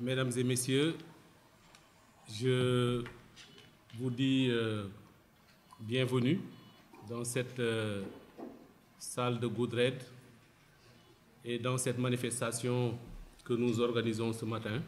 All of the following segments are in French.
Mesdames et messieurs, je vous dis bienvenue dans cette salle de Goodred et dans cette manifestation que nous organisons ce matin.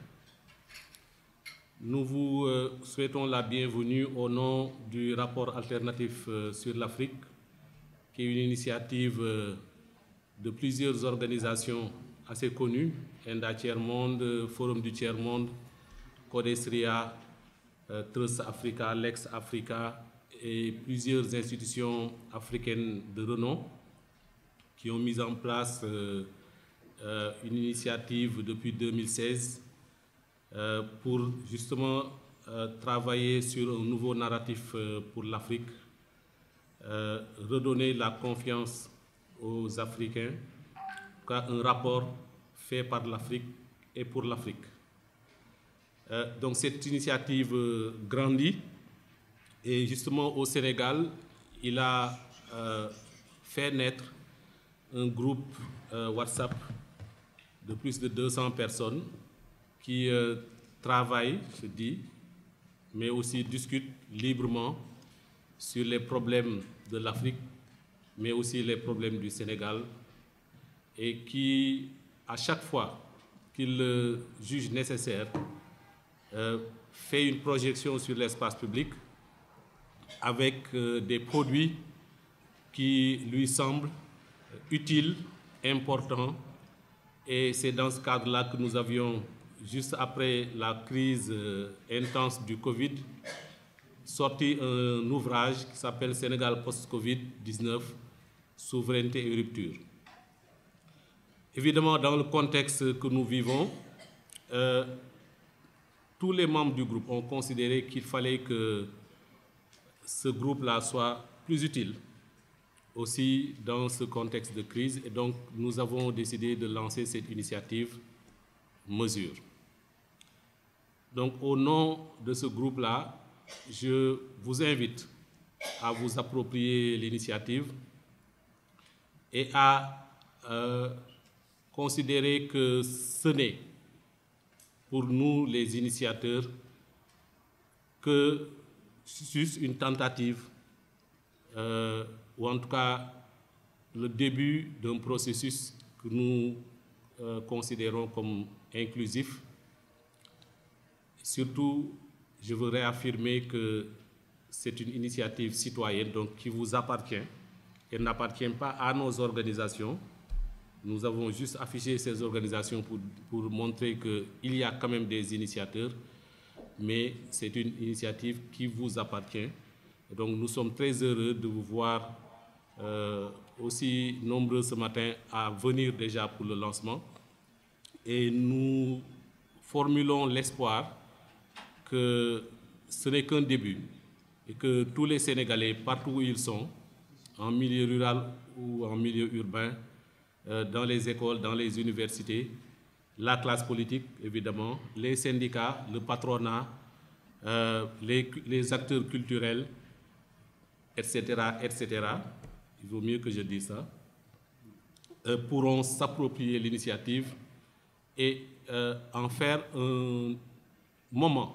Nous vous souhaitons la bienvenue au nom du rapport alternatif sur l'Afrique, qui est une initiative de plusieurs organisations assez connues, ENDA Tiers-Monde, Forum du Tiers-Monde, Codesria, Trust Africa, Lex Africa et plusieurs institutions africaines de renom qui ont mis en place une initiative depuis 2016 pour justement travailler sur un nouveau narratif pour l'Afrique, redonner la confiance aux Africains, un rapport fait par l'Afrique et pour l'Afrique. Donc cette initiative grandit et justement au Sénégal, il a fait naître un groupe WhatsApp de plus de 200 personnes qui travaillent, je dis, mais aussi discutent librement sur les problèmes de l'Afrique, mais aussi les problèmes du Sénégal, et qui, à chaque fois qu'il le juge nécessaire, fait une projection sur l'espace public avec des produits qui lui semblent utiles, importants. Et c'est dans ce cadre-là que nous avions, juste après la crise intense du Covid, sorti un ouvrage qui s'appelle Sénégal post-Covid-19, souveraineté et rupture. Évidemment, dans le contexte que nous vivons, tous les membres du groupe ont considéré qu'il fallait que ce groupe-là soit plus utile aussi dans ce contexte de crise. Et donc, nous avons décidé de lancer cette initiative Mesure. Donc, au nom de ce groupe-là, je vous invite à vous approprier l'initiative et à considérer que ce n'est pour nous, les initiateurs, que juste une tentative, ou en tout cas le début d'un processus que nous considérons comme inclusif. Surtout, je veux réaffirmer que c'est une initiative citoyenne donc, qui vous appartient. Elle n'appartient pas à nos organisations. Nous avons juste affiché ces organisations pour montrer qu'il y a quand même des initiateurs, mais c'est une initiative qui vous appartient. Et donc nous sommes très heureux de vous voir aussi nombreux ce matin à venir déjà pour le lancement. Et nous formulons l'espoir que ce n'est qu'un début et que tous les Sénégalais, partout où ils sont, en milieu rural ou en milieu urbain, dans les écoles, dans les universités, la classe politique, évidemment, les syndicats, le patronat, les acteurs culturels, etc., etc., il vaut mieux que je dise ça, pourront s'approprier l'initiative et en faire un moment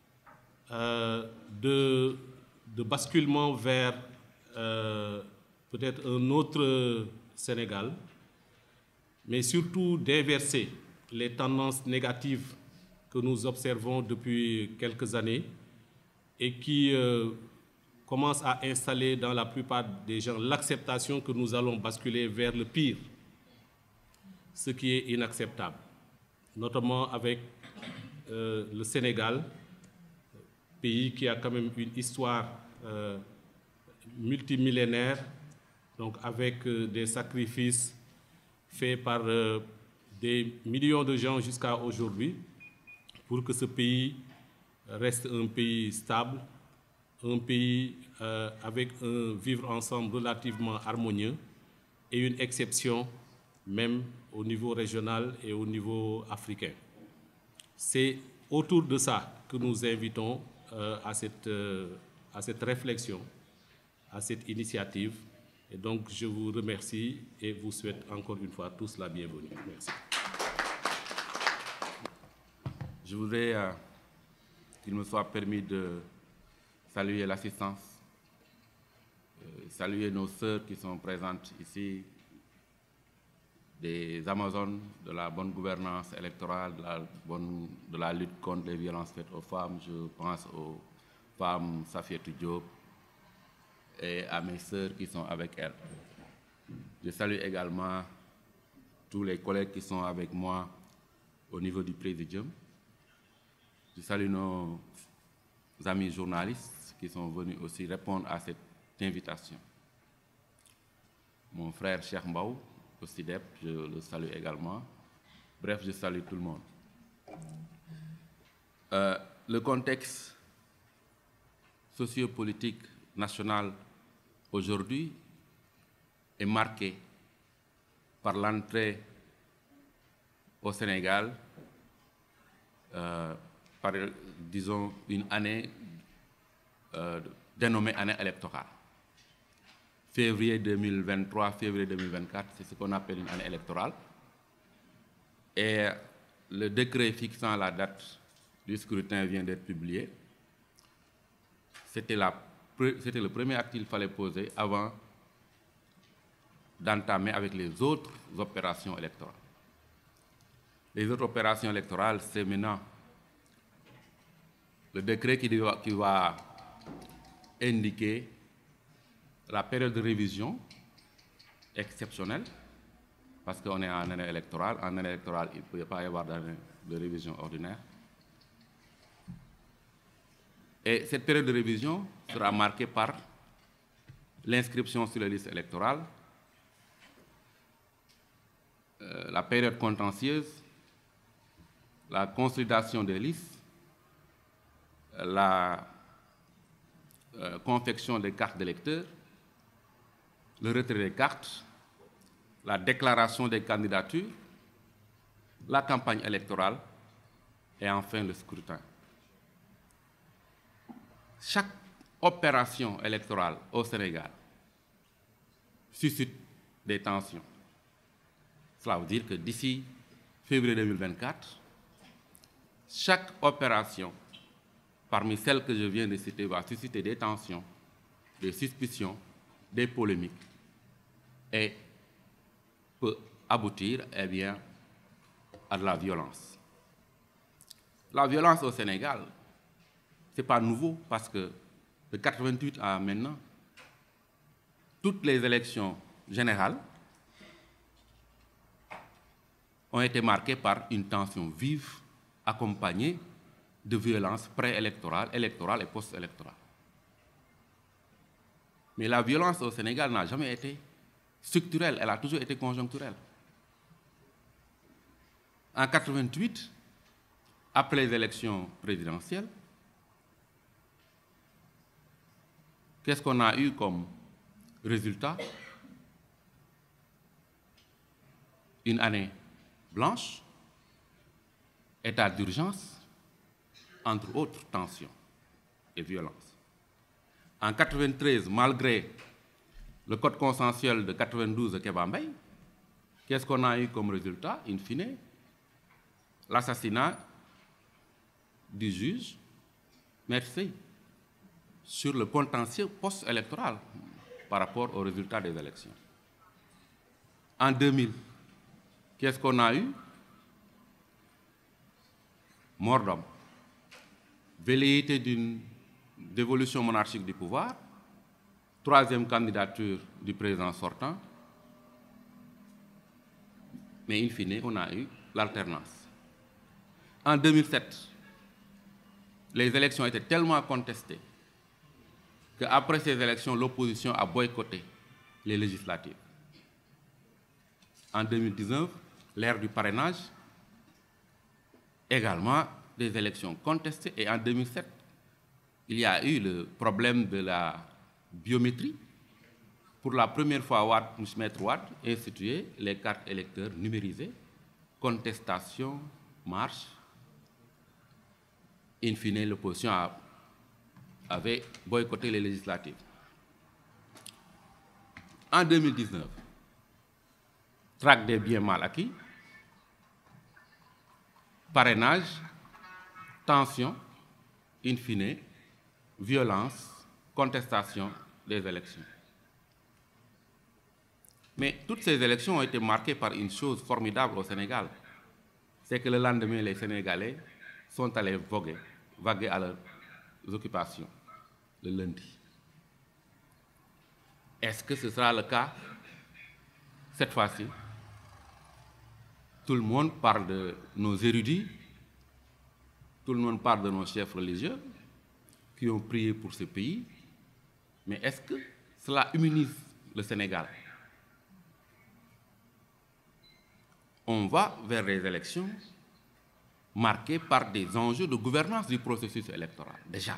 de basculement vers peut-être un autre Sénégal, mais surtout d'inverser les tendances négatives que nous observons depuis quelques années et qui commencent à installer dans la plupart des gens l'acceptation que nous allons basculer vers le pire, ce qui est inacceptable, notamment avec le Sénégal, pays qui a quand même une histoire multimillénaire, donc avec des sacrifices fait par des millions de gens jusqu'à aujourd'hui pour que ce pays reste un pays stable, un pays avec un vivre ensemble relativement harmonieux et une exception même au niveau régional et au niveau africain. C'est autour de ça que nous invitons à cette réflexion, à cette initiative. Et donc, je vous remercie et vous souhaite encore une fois tous la bienvenue. Merci. Je voudrais qu'il me soit permis de saluer l'assistance, saluer nos sœurs qui sont présentes ici, des Amazones de la bonne gouvernance électorale, de la lutte contre les violences faites aux femmes. Je pense aux femmes Safiatou Diop et à mes sœurs qui sont avec elles. Je salue également tous les collègues qui sont avec moi au niveau du Présidium. Je salue nos amis journalistes qui sont venus aussi répondre à cette invitation. Mon frère Cheikh Mbaou, au CIDEP, je le salue également. Bref, je salue tout le monde. Le contexte sociopolitique national aujourd'hui est marqué par l'entrée au Sénégal par, disons, une année dénommée année électorale. Février 2023, février 2024, c'est ce qu'on appelle une année électorale. Et le décret fixant la date du scrutin vient d'être publié. C'était le premier acte qu'il fallait poser avant d'entamer avec les autres opérations électorales. Les autres opérations électorales, c'est maintenant le décret qui va indiquer la période de révision exceptionnelle, parce qu'on est en année électorale. En année électorale, il ne peut pas y avoir d'année de révision ordinaire. Et cette période de révision sera marquée par l'inscription sur les listes électorales, la période contentieuse, la consolidation des listes, la confection des cartes d'électeurs, le retrait des cartes, la déclaration des candidatures, la campagne électorale et enfin le scrutin. Chaque opération électorale au Sénégal suscite des tensions. Cela veut dire que d'ici février 2024, chaque opération parmi celles que je viens de citer va susciter des tensions, des suspicions, des polémiques et peut aboutir à de la violence. La violence au Sénégal, ce n'est pas nouveau parce que de 1988 à maintenant, toutes les élections générales ont été marquées par une tension vive accompagnée de violences préélectorales, électorales et post-électorales. Mais la violence au Sénégal n'a jamais été structurelle, elle a toujours été conjoncturelle. En 1988, après les élections présidentielles, qu'est-ce qu'on a eu comme résultat? Une année blanche, état d'urgence, entre autres tensions et violences. En 1993, malgré le code consensuel de 1992 de Kéba Mbaye, qu'est-ce qu'on a eu comme résultat? In fine, l'assassinat du juge Maître Sey sur le contentieux post-électoral par rapport aux résultats des élections. En 2000, qu'est-ce qu'on a eu? Mort d'homme. Velléité d'une dévolution monarchique du pouvoir, troisième candidature du président sortant, mais in fine, on a eu l'alternance. En 2007, les élections étaient tellement contestées qu'après ces élections, l'opposition a boycotté les législatives. En 2019, l'ère du parrainage, également des élections contestées. Et en 2007, il y a eu le problème de la biométrie. Pour la première fois, Maître Wade a institué les cartes électeurs numérisées, contestation, marche. In fine, l'opposition avait boycotté les législatives. En 2019, traque des biens mal acquis, parrainage, tension, in fine, violence, contestation des élections. Mais toutes ces élections ont été marquées par une chose formidable au Sénégal. C'est que le lendemain, les Sénégalais sont allés vaguer à leurs occupations, le lundi. Est-ce que ce sera le cas cette fois-ci? Tout le monde parle de nos érudits, tout le monde parle de nos chefs religieux qui ont prié pour ce pays, mais est-ce que cela immunise le Sénégal? On va vers des élections marquées par des enjeux de gouvernance du processus électoral, déjà.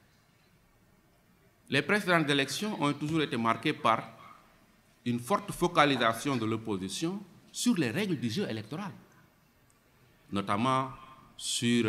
Les précédentes élections ont toujours été marquées par une forte focalisation de l'opposition sur les règles du jeu électoral, notamment sur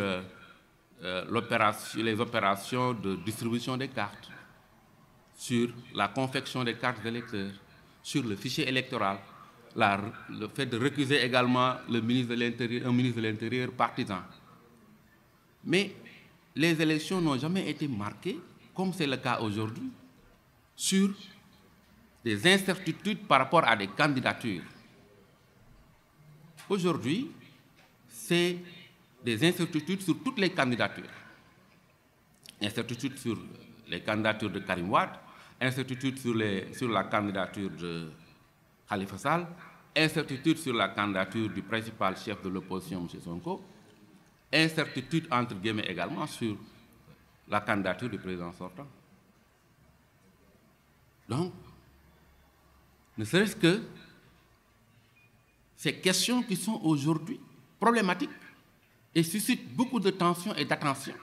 les opérations de distribution des cartes, sur la confection des cartes d'électeurs, sur le fichier électoral, le fait de récuser également le ministre de l'Intérieur, un ministre de l'Intérieur partisan. Mais les élections n'ont jamais été marquées, comme c'est le cas aujourd'hui, sur des incertitudes par rapport à des candidatures. Aujourd'hui, c'est des incertitudes sur toutes les candidatures. Incertitudes sur les candidatures de Karim Wade, incertitudes sur la candidature de Khalifa Sall, incertitude sur la candidature du principal chef de l'opposition, M. Sonko, incertitude entre guillemets également sur la candidature du président sortant. Donc, ne serait-ce que ces questions qui sont aujourd'hui problématiques et suscitent beaucoup de tension et d'attention.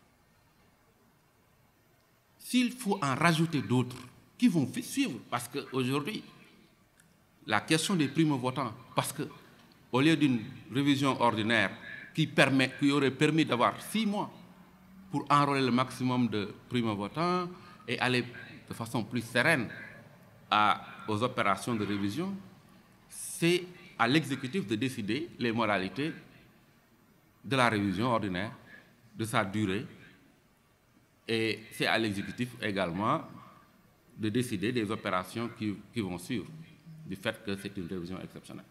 S'il faut en rajouter d'autres qui vont suivre, parce qu'aujourd'hui, la question des primo-votants, parce qu'au lieu d'une révision ordinaire qui aurait permis d'avoir 6 mois pour enrôler le maximum de primo-votants et aller de façon plus sereine aux opérations de révision, c'est à l'exécutif de décider les modalités de la révision ordinaire, de sa durée, et c'est à l'exécutif également de décider des opérations qui vont suivre, du fait que c'est une révision exceptionnelle.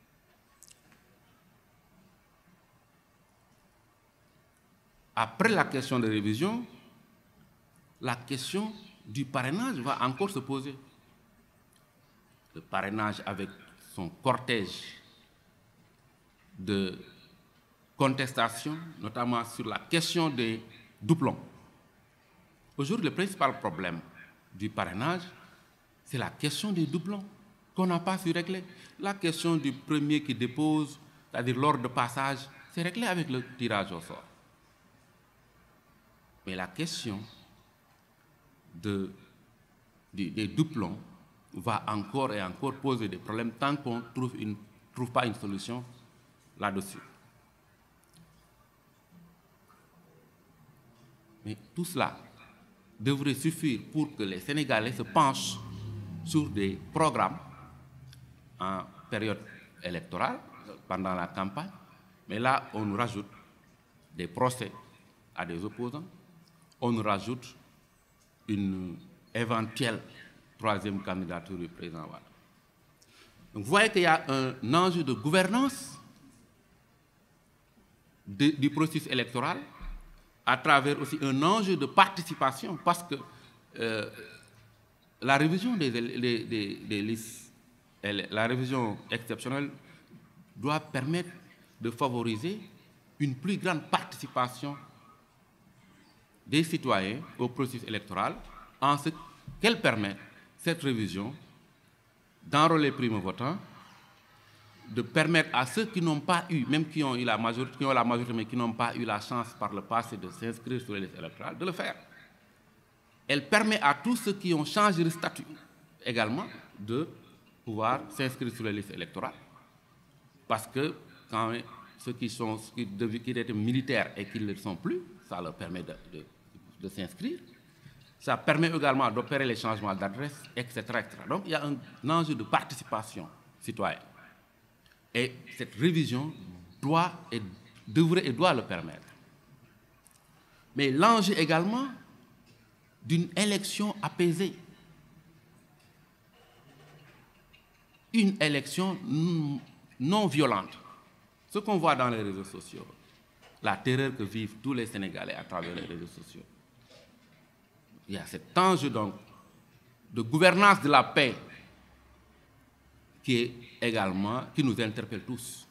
Après la question de révision, la question du parrainage va encore se poser. Le parrainage avec son cortège de contestation, notamment sur la question des doublons. Aujourd'hui, le principal problème du parrainage, c'est la question des doublons qu'on n'a pas su régler. La question du premier qui dépose, c'est-à-dire l'ordre de passage, c'est réglé avec le tirage au sort. Mais la question des doublons va encore et encore poser des problèmes tant qu'on ne trouve pas une solution là-dessus. Mais tout cela devrait suffire pour que les Sénégalais se penchent sur des programmes en période électorale, pendant la campagne. Mais là, on nous rajoute des procès à des opposants, on nous rajoute une éventuelle 3e candidature du président Wade. Donc vous voyez qu'il y a un enjeu de gouvernance du processus électoral, à travers aussi un enjeu de participation, parce que la révision des listes, la révision exceptionnelle doit permettre de favoriser une plus grande participation des citoyens au processus électoral, en ce qu'elle permet, cette révision, d'enrôler les primo-votants, de permettre à ceux qui n'ont pas eu, même qui ont la majorité, mais qui n'ont pas eu la chance par le passé de s'inscrire sur les listes électorales, de le faire. Elle permet à tous ceux qui ont changé de statut également de pouvoir s'inscrire sur les listes électorales. Parce que quand ceux qui étaient militaires et qui ne le sont plus, ça leur permet de s'inscrire. Ça permet également d'opérer les changements d'adresse, etc., etc. Donc il y a un enjeu de participation citoyenne. Et cette révision devrait et doit le permettre. mais l'enjeu également d'une élection apaisée. Une élection non violente. Ce qu'on voit dans les réseaux sociaux, la terreur que vivent tous les Sénégalais à travers les réseaux sociaux. Il y a cet enjeu donc de gouvernance de la paix qui nous interpelle tous.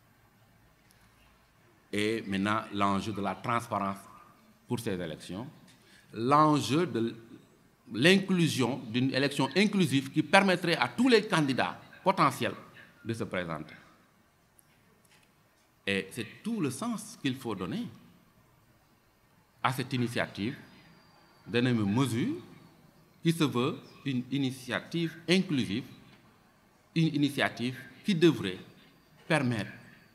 Et maintenant, l'enjeu de la transparence pour ces élections, l'enjeu de l'inclusion, d'une élection inclusive qui permettrait à tous les candidats potentiels de se présenter. Et c'est tout le sens qu'il faut donner à cette initiative d'une mesure qui se veut une initiative inclusive, une initiative qui devrait permettre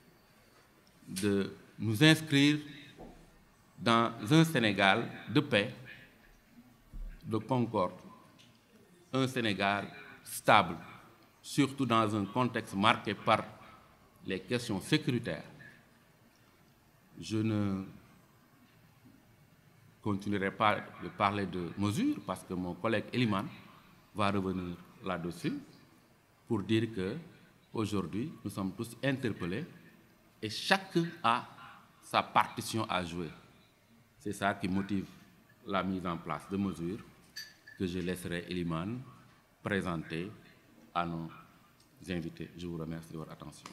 de nous inscrire dans un Sénégal de paix, de concorde, un Sénégal stable, surtout dans un contexte marqué par les questions sécuritaires. Je ne continuerai pas de parler de mesures parce que mon collègue Eliman va revenir là-dessus pour dire qu'aujourd'hui, nous sommes tous interpellés et chacun a sa partition à jouer. C'est ça qui motive la mise en place de mesures que je laisserai Eliman présenter à nos invités. Je vous remercie de votre attention.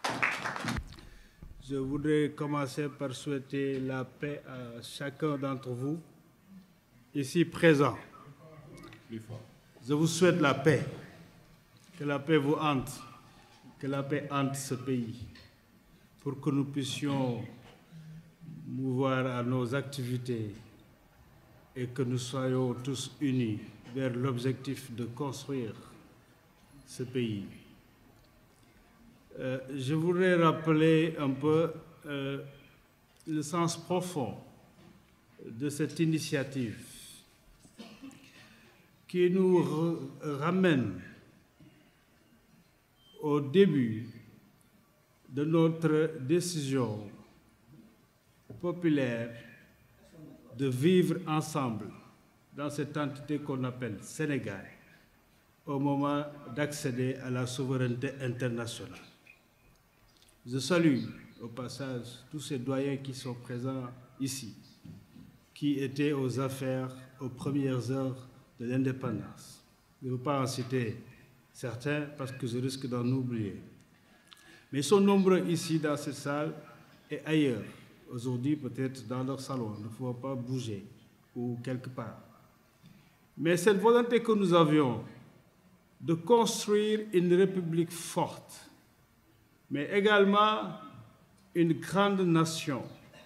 Je voudrais commencer par souhaiter la paix à chacun d'entre vous, ici présents. Je vous souhaite la paix, que la paix vous hante, que la paix hante ce pays, pour que nous puissions mouvoir à nos activités et que nous soyons tous unis vers l'objectif de construire ce pays. Je voudrais rappeler un peu le sens profond de cette initiative qui nous ramène au début de notre décision populaire de vivre ensemble dans cette entité qu'on appelle Sénégal au moment d'accéder à la souveraineté internationale. Je salue au passage tous ces doyens qui sont présents ici, qui étaient aux affaires aux premières heures de l'indépendance. Je ne veux pas en citer certains parce que je risque d'en oublier. Mais ils sont nombreux ici dans cette salle et ailleurs. Aujourd'hui, peut-être dans leur salon, il ne faut pas bouger ou quelque part. Mais cette volonté que nous avions de construire une république forte, mais également une grande nation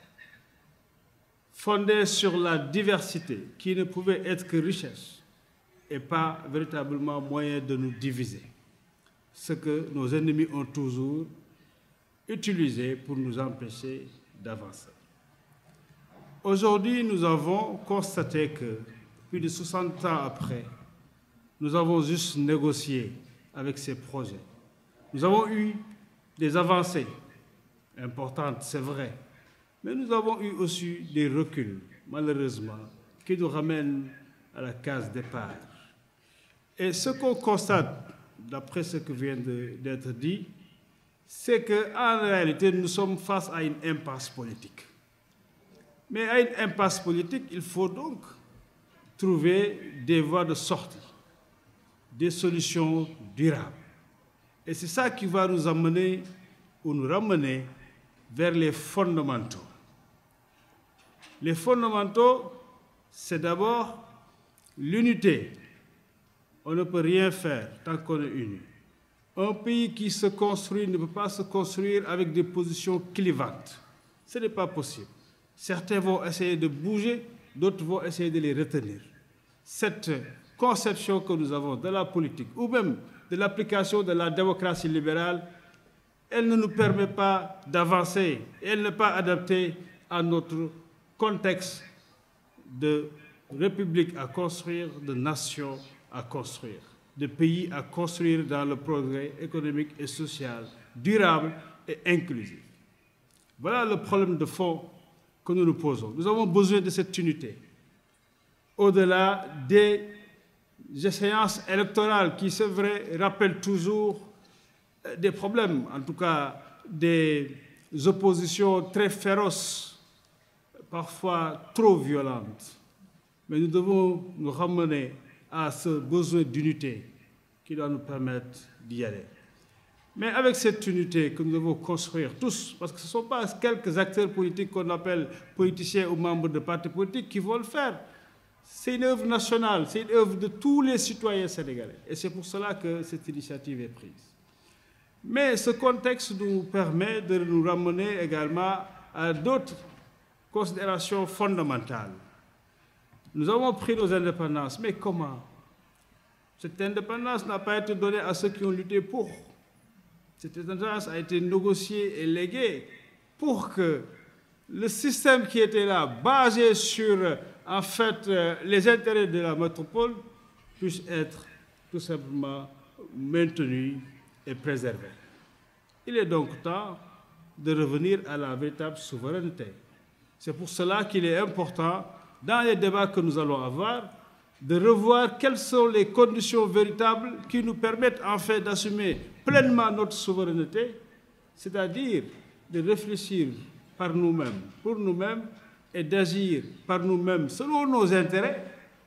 fondée sur la diversité qui ne pouvait être que richesse et pas véritablement moyen de nous diviser. Ce que nos ennemis ont toujours utilisé pour nous empêcher d'avancer. Aujourd'hui, nous avons constaté que plus de 60 ans après, nous avons juste négocié avec ces projets. Nous avons eu des avancées importantes, c'est vrai, mais nous avons eu aussi des reculs, malheureusement, qui nous ramènent à la case départ. Et ce qu'on constate, d'après ce qui vient d'être dit, c'est qu'en réalité, nous sommes face à une impasse politique. Mais à une impasse politique, il faut donc trouver des voies de sortie, des solutions durables. Et c'est ça qui va nous amener ou nous ramener vers les fondamentaux. Les fondamentaux, c'est d'abord l'unité. On ne peut rien faire tant qu'on est uni. Un pays qui se construit ne peut pas se construire avec des positions clivantes. Ce n'est pas possible. Certains vont essayer de bouger, d'autres vont essayer de les retenir. Cette conception que nous avons de la politique, ou même de l'application de la démocratie libérale, elle ne nous permet pas d'avancer, elle n'est pas adaptée à notre contexte de république à construire, de nation à construire, de pays à construire dans le progrès économique et social durable et inclusif. Voilà le problème de fond que nous nous posons. Nous avons besoin de cette unité. Au-delà des échéances électorales qui, c'est vrai, rappellent toujours des problèmes, en tout cas des oppositions très féroces, parfois trop violentes. Mais nous devons nous ramener à ce besoin d'unité qui doit nous permettre d'y aller. Mais avec cette unité que nous devons construire tous, parce que ce ne sont pas quelques acteurs politiques qu'on appelle politiciens ou membres de partis politiques qui vont le faire. C'est une œuvre nationale, c'est une œuvre de tous les citoyens sénégalais. Et c'est pour cela que cette initiative est prise. Mais ce contexte nous permet de nous ramener également à d'autres considérations fondamentales. Nous avons pris nos indépendances, mais comment? Cette indépendance n'a pas été donnée à ceux qui ont lutté pour. Cette indépendance a été négociée et léguée pour que le système qui était là, basé sur en fait les intérêts de la métropole, puisse être tout simplement maintenu et préservé. Il est donc temps de revenir à la véritable souveraineté. C'est pour cela qu'il est important, dans les débats que nous allons avoir, de revoir quelles sont les conditions véritables qui nous permettent en fait d'assumer pleinement notre souveraineté, c'est-à-dire de réfléchir par nous-mêmes, pour nous-mêmes, et d'agir par nous-mêmes selon nos intérêts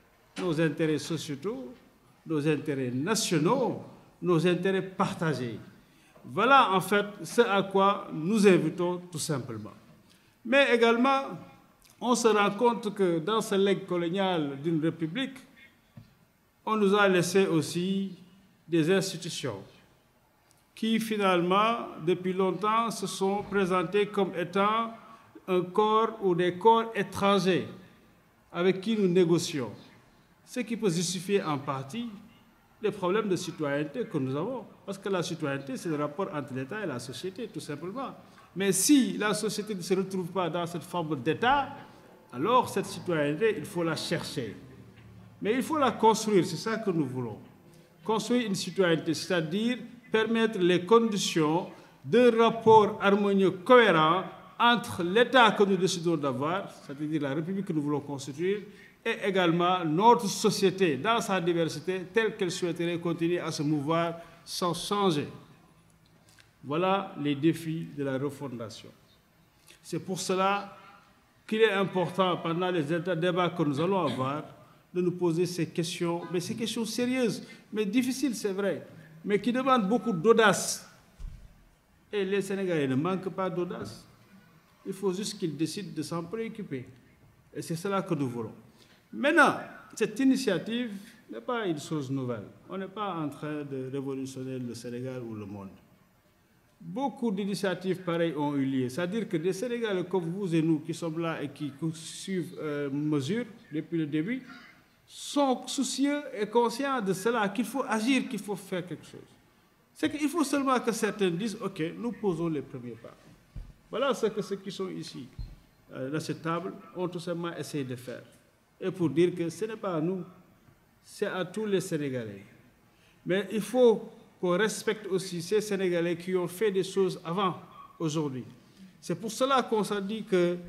sociétaux, nos intérêts nationaux, nos intérêts partagés. Voilà en fait ce à quoi nous invitons tout simplement. Mais également, on se rend compte que dans ce legs colonial d'une république, on nous a laissé aussi des institutions qui finalement, depuis longtemps, se sont présentées comme étant un corps ou des corps étrangers avec qui nous négocions. Ce qui peut justifier en partie les problèmes de citoyenneté que nous avons. Parce que la citoyenneté, c'est le rapport entre l'État et la société, tout simplement. Mais si la société ne se retrouve pas dans cette forme d'État, alors cette citoyenneté, il faut la chercher. Mais il faut la construire, c'est ça que nous voulons. Construire une citoyenneté, c'est-à-dire permettre les conditions d'un rapport harmonieux, cohérent, entre l'État que nous décidons d'avoir, c'est-à-dire la République que nous voulons constituer, et également notre société dans sa diversité, telle qu'elle souhaiterait continuer à se mouvoir sans changer. Voilà les défis de la refondation. C'est pour cela qu'il est important, pendant les débats que nous allons avoir, de nous poser ces questions, mais ces questions sérieuses, mais difficiles, c'est vrai, mais qui demandent beaucoup d'audace. Et les Sénégalais ne manquent pas d'audace. Il faut juste qu'ils décident de s'en préoccuper. Et c'est cela que nous voulons. Maintenant, cette initiative n'est pas une chose nouvelle. On n'est pas en train de révolutionner le Sénégal ou le monde. Beaucoup d'initiatives pareilles ont eu lieu. C'est-à-dire que des Sénégalais comme vous et nous qui sommes là et qui suivent mesures depuis le début sont soucieux et conscients de cela, qu'il faut agir, qu'il faut faire quelque chose. C'est qu'il faut seulement que certains disent « Ok, nous posons les premiers pas ». Voilà ce que ceux qui sont ici, dans cette table, ont tout simplement essayé de faire. Et pour dire que ce n'est pas à nous, c'est à tous les Sénégalais. Mais il faut qu'on respecte aussi ces Sénégalais qui ont fait des choses avant aujourd'hui. C'est pour cela qu'on s'est dit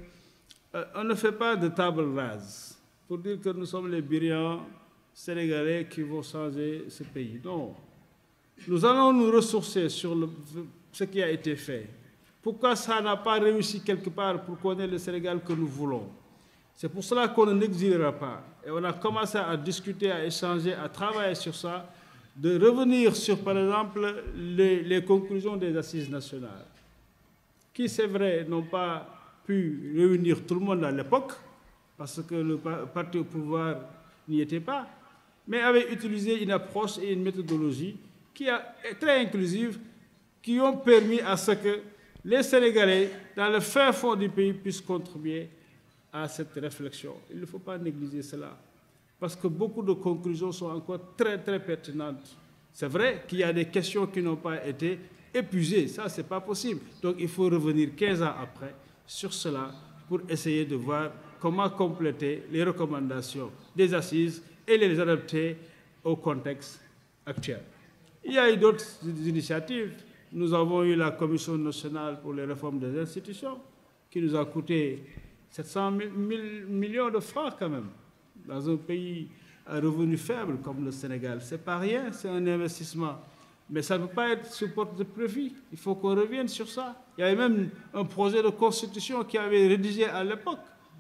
qu'on ne fait pas de table rase, pour dire que nous sommes les brillants Sénégalais qui vont changer ce pays. Non. Nous allons nous ressourcer sur ce qui a été fait. Pourquoi ça n'a pas réussi quelque part pour qu'on ait le Sénégal que nous voulons? C'est pour cela qu'on n'exilera pas. Et on a commencé à discuter, à échanger, à travailler sur ça, de revenir sur, par exemple, les conclusions des assises nationales, qui, c'est vrai, n'ont pas pu réunir tout le monde à l'époque, parce que le parti au pouvoir n'y était pas, mais avait utilisé une approche et une méthodologie qui est très inclusive, qui ont permis à ce que les Sénégalais, dans le fin fond du pays, puissent contribuer à cette réflexion. Il ne faut pas négliger cela, parce que beaucoup de conclusions sont encore très, très pertinentes. C'est vrai qu'il y a des questions qui n'ont pas été épuisées, ça, ce n'est pas possible. Donc, il faut revenir 15 ans après sur cela pour essayer de voir comment compléter les recommandations des assises et les adapter au contexte actuel. Il y a eu d'autres initiatives. Nous avons eu la Commission nationale pour les réformes des institutions, qui nous a coûté 700 000 millions de francs quand même, dans un pays à revenu faible comme le Sénégal. Ce n'est pas rien, c'est un investissement. Mais ça ne peut pas être sous porte de profit. Il faut qu'on revienne sur ça. Il y avait même un projet de constitution qui avait rédigé à l'époque.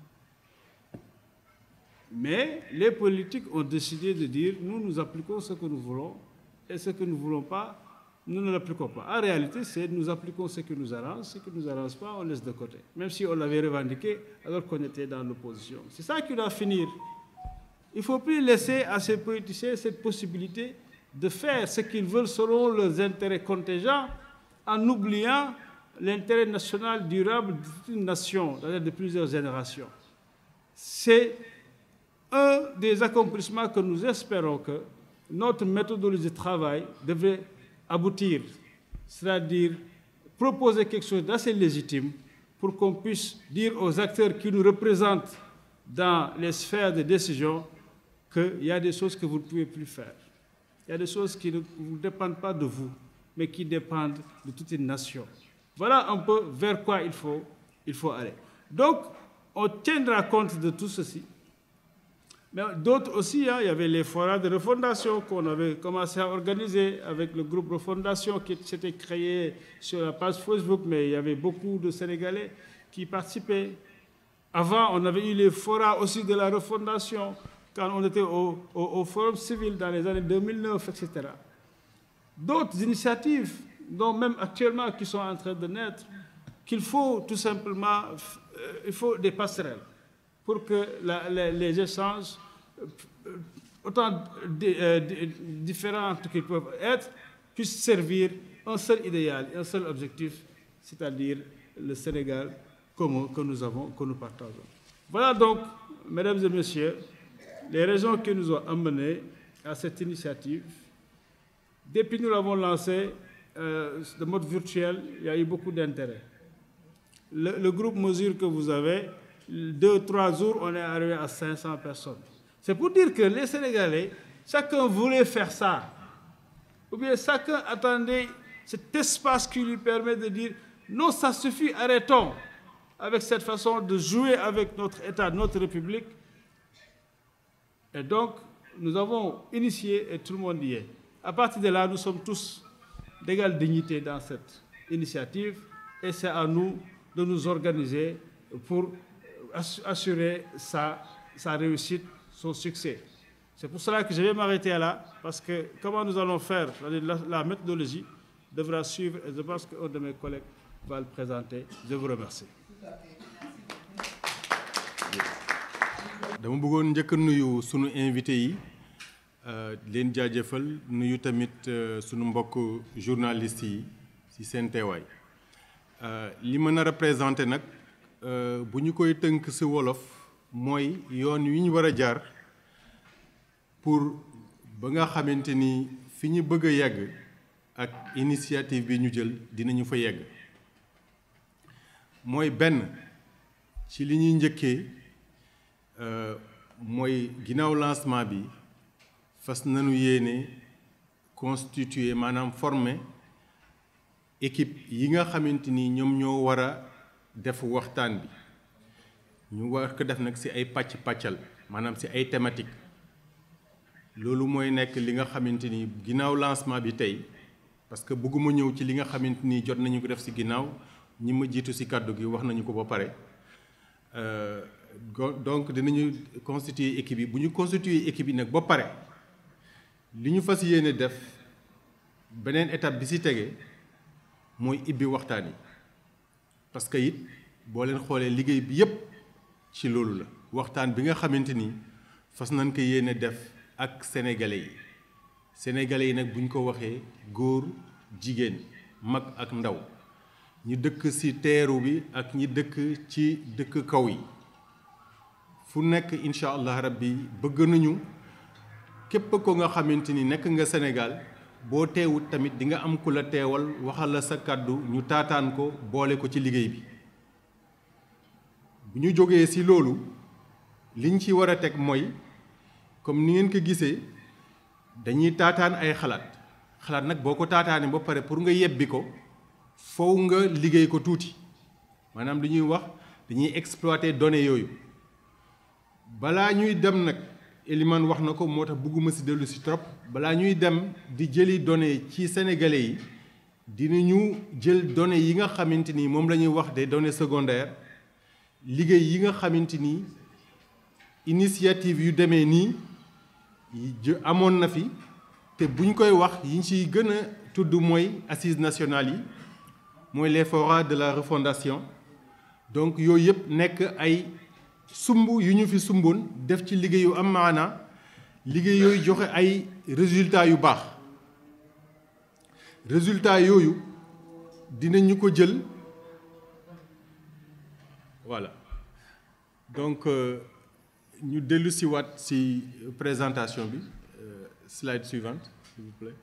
Mais les politiques ont décidé de dire, nous appliquons ce que nous voulons, et ce que nous ne voulons pas, nous ne l'appliquons pas. En réalité, c'est nous appliquons ce qui nous arrange, ce qui ne nous arrange pas, on laisse de côté. Même si on l'avait revendiqué alors qu'on était dans l'opposition. C'est ça qui doit finir. Il ne faut plus laisser à ces politiciens cette possibilité de faire ce qu'ils veulent selon leurs intérêts contingents, en oubliant l'intérêt national durable d'une nation, c'est-à-dire de plusieurs générations. C'est un des accomplissements que nous espérons que notre méthodologie de travail devrait aboutir, c'est-à-dire proposer quelque chose d'assez légitime pour qu'on puisse dire aux acteurs qui nous représentent dans les sphères de décision qu'il y a des choses que vous ne pouvez plus faire. Il y a des choses qui ne dépendent pas de vous, mais qui dépendent de toute une nation. Voilà un peu vers quoi il faut aller. Donc, on tiendra compte de tout ceci. Mais d'autres aussi, hein, il y avait les forats de refondation qu'on avait commencé à organiser avec le groupe Refondation qui s'était créé sur la page Facebook, mais il y avait beaucoup de Sénégalais qui participaient. Avant, on avait eu les forats aussi de la refondation quand on était au Forum civil dans les années 2009, etc. D'autres initiatives, dont même actuellement qui sont en train de naître, qu'il faut tout simplement, il faut des passerelles pour que les échanges, autant différentes qu'ils peuvent être, puissent servir un seul idéal, un seul objectif, c'est-à-dire le Sénégal commun que nous avons, que nous partageons. Voilà donc, mesdames et messieurs, les raisons qui nous ont amenés à cette initiative. Depuis que nous l'avons lancée de mode virtuel, il y a eu beaucoup d'intérêt. Le groupe mesure que vous avez, 2-3 jours, on est arrivé à 500 personnes. C'est pour dire que les Sénégalais, chacun voulait faire ça. Ou bien chacun attendait cet espace qui lui permet de dire non, ça suffit, arrêtons avec cette façon de jouer avec notre État, notre République. Et donc, nous avons initié et tout le monde y est. À partir de là, nous sommes tous d'égale dignité dans cette initiative et c'est à nous de nous organiser pour assurer sa réussite, son succès. C'est pour cela que je vais m'arrêter là, parce que comment nous allons faire, la méthodologie devra suivre et je pense qu'un de mes collègues va le présenter. Je vous remercie. dama bëggoon njëkk a nuyu sunu invité yi leen jaajëfal nuyu tamit sunu mbokk journalistes yi ci seen teewaay li ma nar a présenté nag bu ñu koy tënk ci wolof mooy yoon wi ñu war a jaar pour ba nga xamante ni fi ñu bëgg a yegg ak initiative bi ñu jël dinañu fa yegg mooy benn ci li ñuy njëkkee mooy ginnaaw lancement bi fas nañu yéene constituer maanaam former équipe yi nga xamante ni ñoom ñoo war a def waxtaan bi ñu war ko def nag ci ay pàcc-pàccal maanaam ci ay thématique loolu mooy nekk li nga xamante ni ginnaaw lancement bi tey parce que bëgguma ñëw ci li nga xamante ni jot nañu ko def ci ginnaaw ñi ma jiitu ci kàddu gi wax nañu ko ba pare donc dinañu constituer équipe yi bu ñu constituer équipe yi nag ba pare li ñu fas yéene def beneen étape bi ci tege mooy ibbi waxtaan yi parce que it boo leen xoolee liggéey bi yépp ci loolu la waxtaan bi nga xamante ni fas nañ ko yéene def ak sénégalais yi nag bu ñu ko waxee góor jigéen mag ak ndaw ñi dëkk ci teeru bi ak ñi dëkk ci dëkk kaw yi fu nekk incha allah rabbi bëgg nañu képp ko nga xamante ni nekk nga Sénégal boo teewut tamit di nga am ku la teewal waxal la sa kàddu ñu taataan ko boole ko ci liggéey bi bu ñu jógee ci loolu liñ ci war a teg mooy comme ni ngeen ko gisee dañuy taataan ay xalaat nag boo ko taataanee ba pare pour nga yebbi ko foofu nga liggéey ko tuuti maanaam dañuy wax dañuy exploiter données yooyu balaa ñuy dem nag Elimane wax na ko moo tax bëgguma si dellu si trop balaa ñuy dem di jëli données ci sénégalais yi dinañu jël données yi nga xamante ni moom la ñuy wax des données secondaires liggéey yi nga xamante ni initiative yu demee nii amoon na fi te bu ñu koy wax yi ñu ciy gën a tudd mooy assises nationales yi mooy les forats de la refondation donc yooyu yëpp nekk ay sumb yu ñu fi sumboon def ci liggéey yu am maana liggéey yooyu joxe ay résultats yu baax résultats yooyu dinañu ko jël voilà donc ñu dellu si waat si présentation bi slide suivante s'il vous plaît.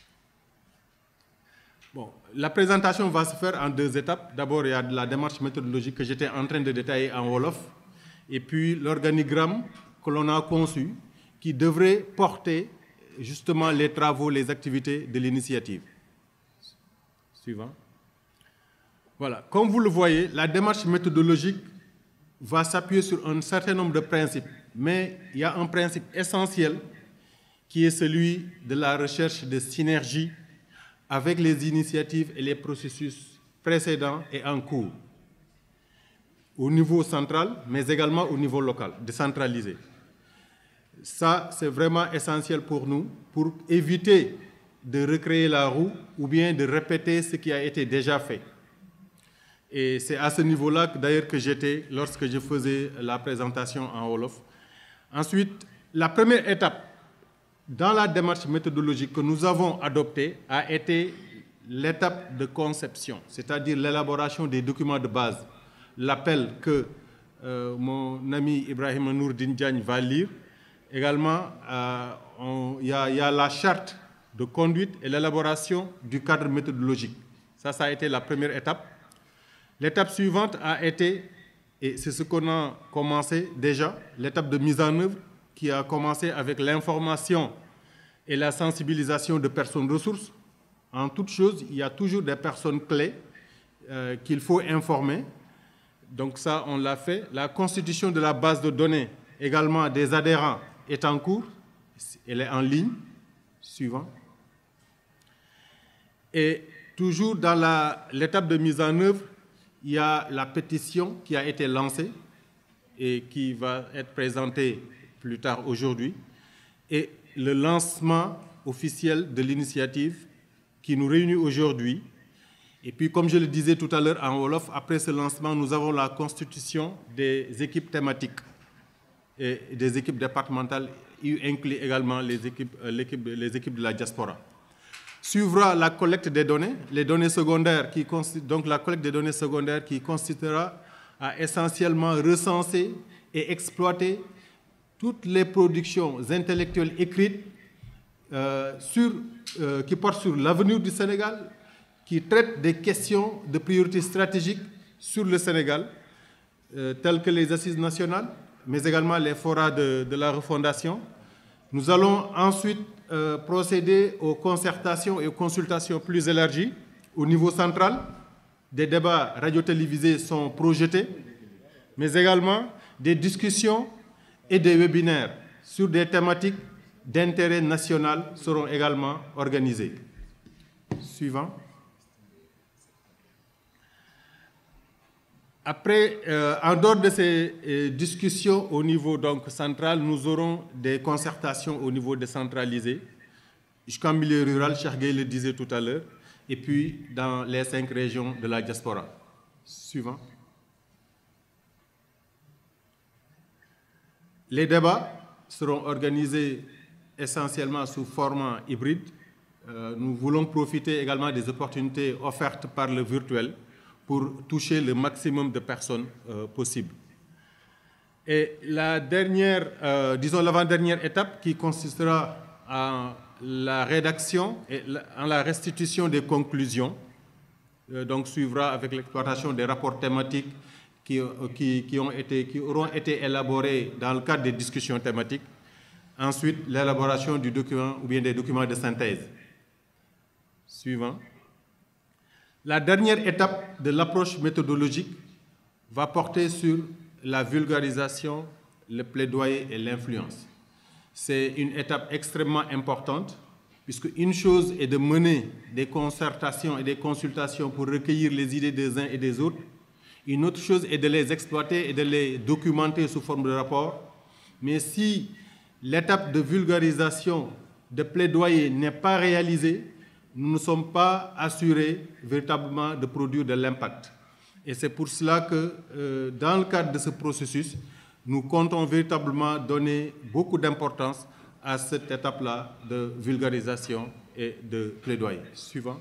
Bon, la présentation va se faire en 2 étapes. D'abord, il y a de la démarche méthodologique que j'étais en train de détailler en Wolof, et puis l'organigramme que l'on a conçu qui devrait porter justement les travaux, les activités de l'initiative. Suivant. Voilà, comme vous le voyez, la démarche méthodologique va s'appuyer sur un certain nombre de principes, mais il y a un principe essentiel qui est celui de la recherche de synergie avec les initiatives et les processus précédents et en cours, au niveau central, mais également au niveau local, décentralisé. Ça, c'est vraiment essentiel pour nous, pour éviter de recréer la roue ou bien de répéter ce qui a été déjà fait. Et c'est à ce niveau-là, d'ailleurs, que j'étais lorsque je faisais la présentation en Wolof. Ensuite, la première étape dans la démarche méthodologique que nous avons adoptée a été l'étape de conception, c'est-à-dire l'élaboration des documents de base. L'appel que mon ami Ibrahim Nourdine Diagne va lire. Également, il y a la charte de conduite et l'élaboration du cadre méthodologique. Ça a été la première étape. L'étape suivante a été, et c'est ce qu'on a commencé déjà, l'étape de mise en œuvre, qui a commencé avec l'information et la sensibilisation de personnes ressources. En toute chose, il y a toujours des personnes clés qu'il faut informer. Donc ça, on l'a fait. La constitution de la base de données, également des adhérents, est en cours. Elle est en ligne. Suivant. Et toujours dans l'étape de mise en œuvre, il y a la pétition qui a été lancée et qui va être présentée plus tard aujourd'hui, et le lancement officiel de l'initiative qui nous réunit aujourd'hui. Et puis, comme je le disais tout à l'heure en Wolof, après ce lancement, nous avons la constitution des équipes thématiques et des équipes départementales, y inclut également les équipes de la diaspora. Suivra la collecte des données, les données secondaires, donc la collecte des données secondaires qui consistera à essentiellement recenser et exploiter toutes les productions intellectuelles écrites qui portent sur l'avenir du Sénégal, qui traitent des questions de priorité stratégique sur le Sénégal, telles que les assises nationales, mais également les forats de la refondation. Nous allons ensuite procéder aux concertations et aux consultations plus élargies au niveau central. Des débats radio-télévisés sont projetés, mais également des discussions et des webinaires sur des thématiques d'intérêt national seront également organisés. Suivant. Après, en dehors de ces discussions au niveau donc, central, nous aurons des concertations au niveau décentralisé, jusqu'en milieu rural, Cheikh Gueye le disait tout à l'heure, et puis dans les 5 régions de la diaspora. Suivant. Les débats seront organisés essentiellement sous format hybride. Nous voulons profiter également des opportunités offertes par le virtuel pour toucher le maximum de personnes possible. Et la dernière, disons l'avant-dernière étape qui consistera en la rédaction et en la restitution des conclusions, donc suivra avec l'exploitation des rapports thématiques qui auront été élaborés dans le cadre des discussions thématiques. Ensuite, l'élaboration du document ou bien des documents de synthèse. Suivant. La dernière étape de l'approche méthodologique va porter sur la vulgarisation, le plaidoyer et l'influence. C'est une étape extrêmement importante, puisque une chose est de mener des concertations et des consultations pour recueillir les idées des uns et des autres. Une autre chose est de les exploiter et de les documenter sous forme de rapport. Mais si l'étape de vulgarisation, de plaidoyer n'est pas réalisée, nous ne sommes pas assurés véritablement de produire de l'impact. Et c'est pour cela que, dans le cadre de ce processus, nous comptons véritablement donner beaucoup d'importance à cette étape-là de vulgarisation et de plaidoyer. Suivant.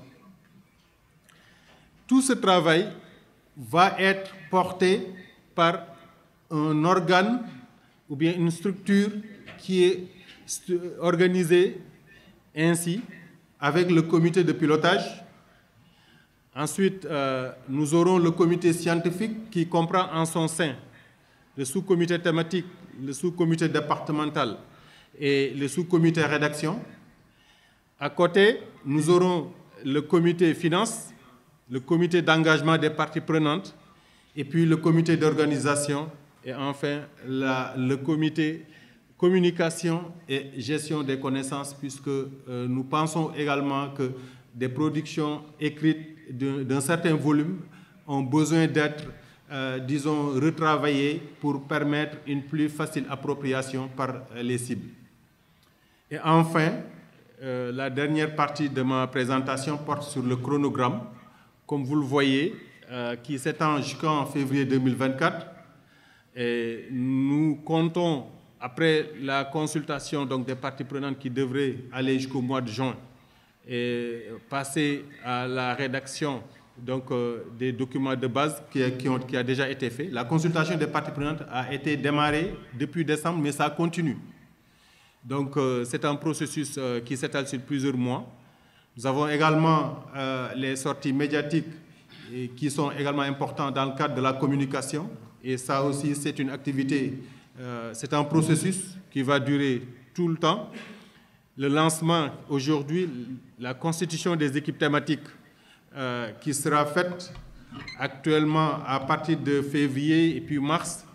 Tout ce travail va être porté par un organe ou bien une structure qui est organisée ainsi avec le comité de pilotage. Ensuite, nous aurons le comité scientifique qui comprend en son sein le sous-comité thématique, le sous-comité départemental et le sous-comité rédaction. À côté, nous aurons le comité finance, le comité d'engagement des parties prenantes, et puis le comité d'organisation, et enfin le comité communication et gestion des connaissances, puisque nous pensons également que des productions écrites d'un certain volume ont besoin d'être, disons, retravaillées pour permettre une plus facile appropriation par les cibles. Et enfin, la dernière partie de ma présentation porte sur le chronogramme, comme vous le voyez, qui s'étend jusqu'en février 2024. Et nous comptons, après la consultation donc, des parties prenantes qui devrait aller jusqu'au mois de juin, et passer à la rédaction donc, des documents de base qui a déjà été fait. La consultation des parties prenantes a été démarrée depuis décembre, mais ça continue. Donc, c'est un processus qui s'étale sur plusieurs mois. Nous avons également les sorties médiatiques qui sont également importantes dans le cadre de la communication. Et ça aussi, c'est une activité, c'est un processus qui va durer tout le temps. Le lancement aujourd'hui, la constitution des équipes thématiques qui sera faite actuellement à partir de février et puis mars,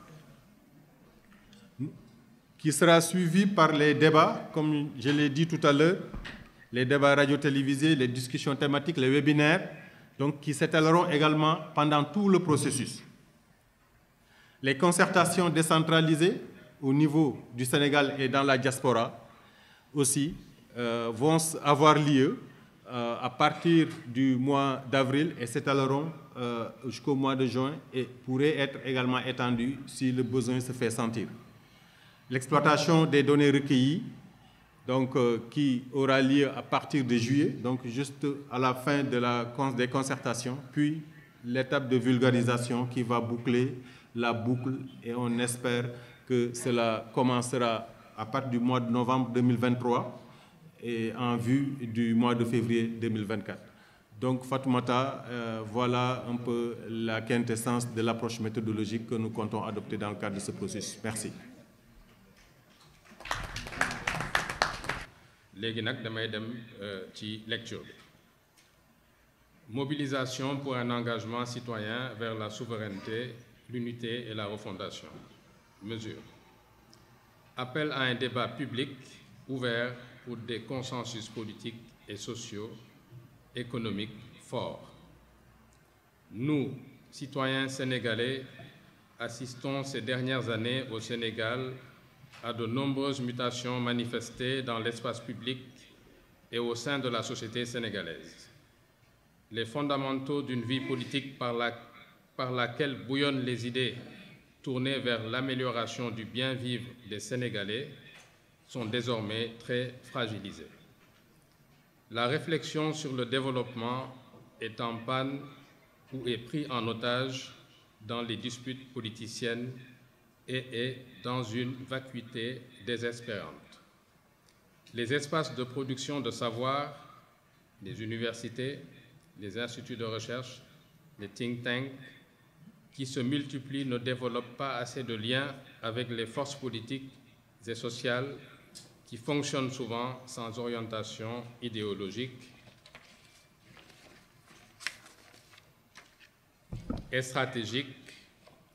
qui sera suivi par les débats, comme je l'ai dit tout à l'heure, les débats radio-télévisés, les discussions thématiques, les webinaires, donc qui s'étaleront également pendant tout le processus. Les concertations décentralisées au niveau du Sénégal et dans la diaspora aussi vont avoir lieu à partir du mois d'avril et s'étaleront jusqu'au mois de juin et pourraient être également étendues si le besoin se fait sentir. L'exploitation des données recueillies, donc, qui aura lieu à partir de juillet, donc juste à la fin des concertations, puis l'étape de vulgarisation qui va boucler la boucle et on espère que cela commencera à partir du mois de novembre 2023 et en vue du mois de février 2024. Donc Fatoumata, voilà un peu la quintessence de l'approche méthodologique que nous comptons adopter dans le cadre de ce processus. Merci. Léegi nag damay dem ci lecture bi. Mobilisation pour un engagement citoyen vers la souveraineté, l'unité et la refondation. Mesure. Appel à un débat public ouvert pour des consensus politiques et sociaux, économiques forts. Nous, citoyens sénégalais, assistons ces dernières années au Sénégal à de nombreuses mutations manifestées dans l'espace public et au sein de la société sénégalaise. Les fondamentaux d'une vie politique par laquelle bouillonnent les idées tournées vers l'amélioration du bien-vivre des Sénégalais sont désormais très fragilisés. La réflexion sur le développement est en panne ou est pris en otage dans les disputes politiciennes et est dans une vacuité désespérante. Les espaces de production de savoir, les universités, les instituts de recherche, les think tanks, qui se multiplient ne développent pas assez de liens avec les forces politiques et sociales qui fonctionnent souvent sans orientation idéologique et stratégique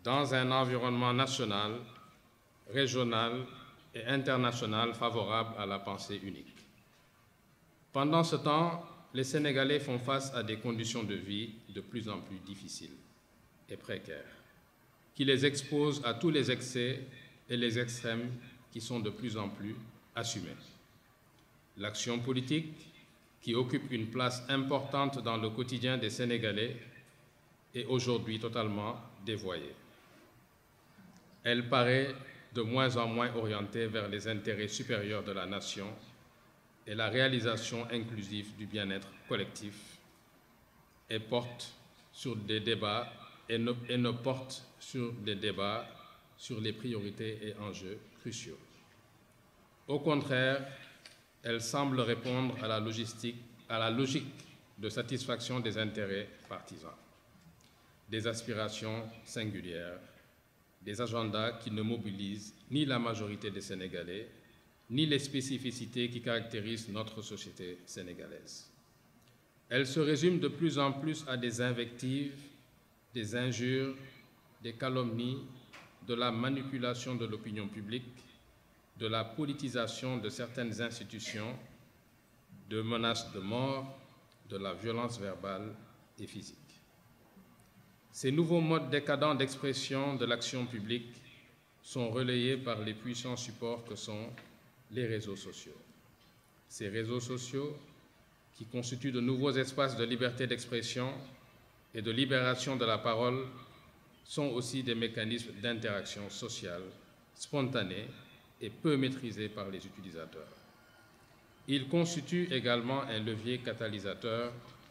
dans un environnement national, régional et international favorable à la pensée unique. Pendant ce temps, les Sénégalais font face à des conditions de vie de plus en plus difficiles et précaires, qui les exposent à tous les excès et les extrêmes qui sont de plus en plus assumés. L'action politique, qui occupe une place importante dans le quotidien des Sénégalais, est aujourd'hui totalement dévoyée. Elle paraît de moins en moins orientée vers les intérêts supérieurs de la nation et la réalisation inclusive du bien-être collectif, et porte sur des débats et ne porte sur des débats sur les priorités et enjeux cruciaux. Au contraire, elle semble répondre à la logique de satisfaction des intérêts partisans, des aspirations singulières, des agendas qui ne mobilisent ni la majorité des Sénégalais, ni les spécificités qui caractérisent notre société sénégalaise. Elle se résume de plus en plus à des invectives, des injures, des calomnies, de la manipulation de l'opinion publique, de la politisation de certaines institutions, de menaces de mort, de la violence verbale et physique. Ces nouveaux modes décadents d'expression de l'action publique sont relayés par les puissants supports que sont les réseaux sociaux. Ces réseaux sociaux, qui constituent de nouveaux espaces de liberté d'expression et de libération de la parole, sont aussi des mécanismes d'interaction sociale spontanés et peu maîtrisés par les utilisateurs. Ils constituent également un levier catalysateur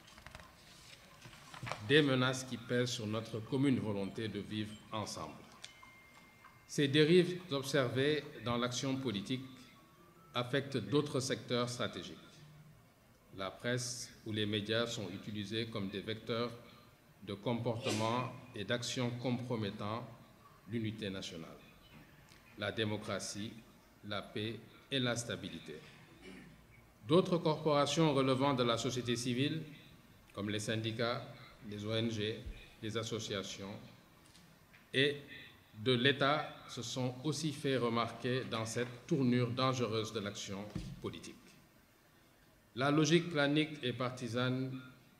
des menaces qui pèsent sur notre commune volonté de vivre ensemble. Ces dérives observées dans l'action politique affectent d'autres secteurs stratégiques. La presse ou les médias sont utilisés comme des vecteurs de comportements et d'actions compromettant l'unité nationale, la démocratie, la paix et la stabilité. D'autres corporations relevant de la société civile, comme les syndicats, les ONG, les associations et de l'État, se sont aussi fait remarquer dans cette tournure dangereuse de l'action politique. La logique clanique et partisane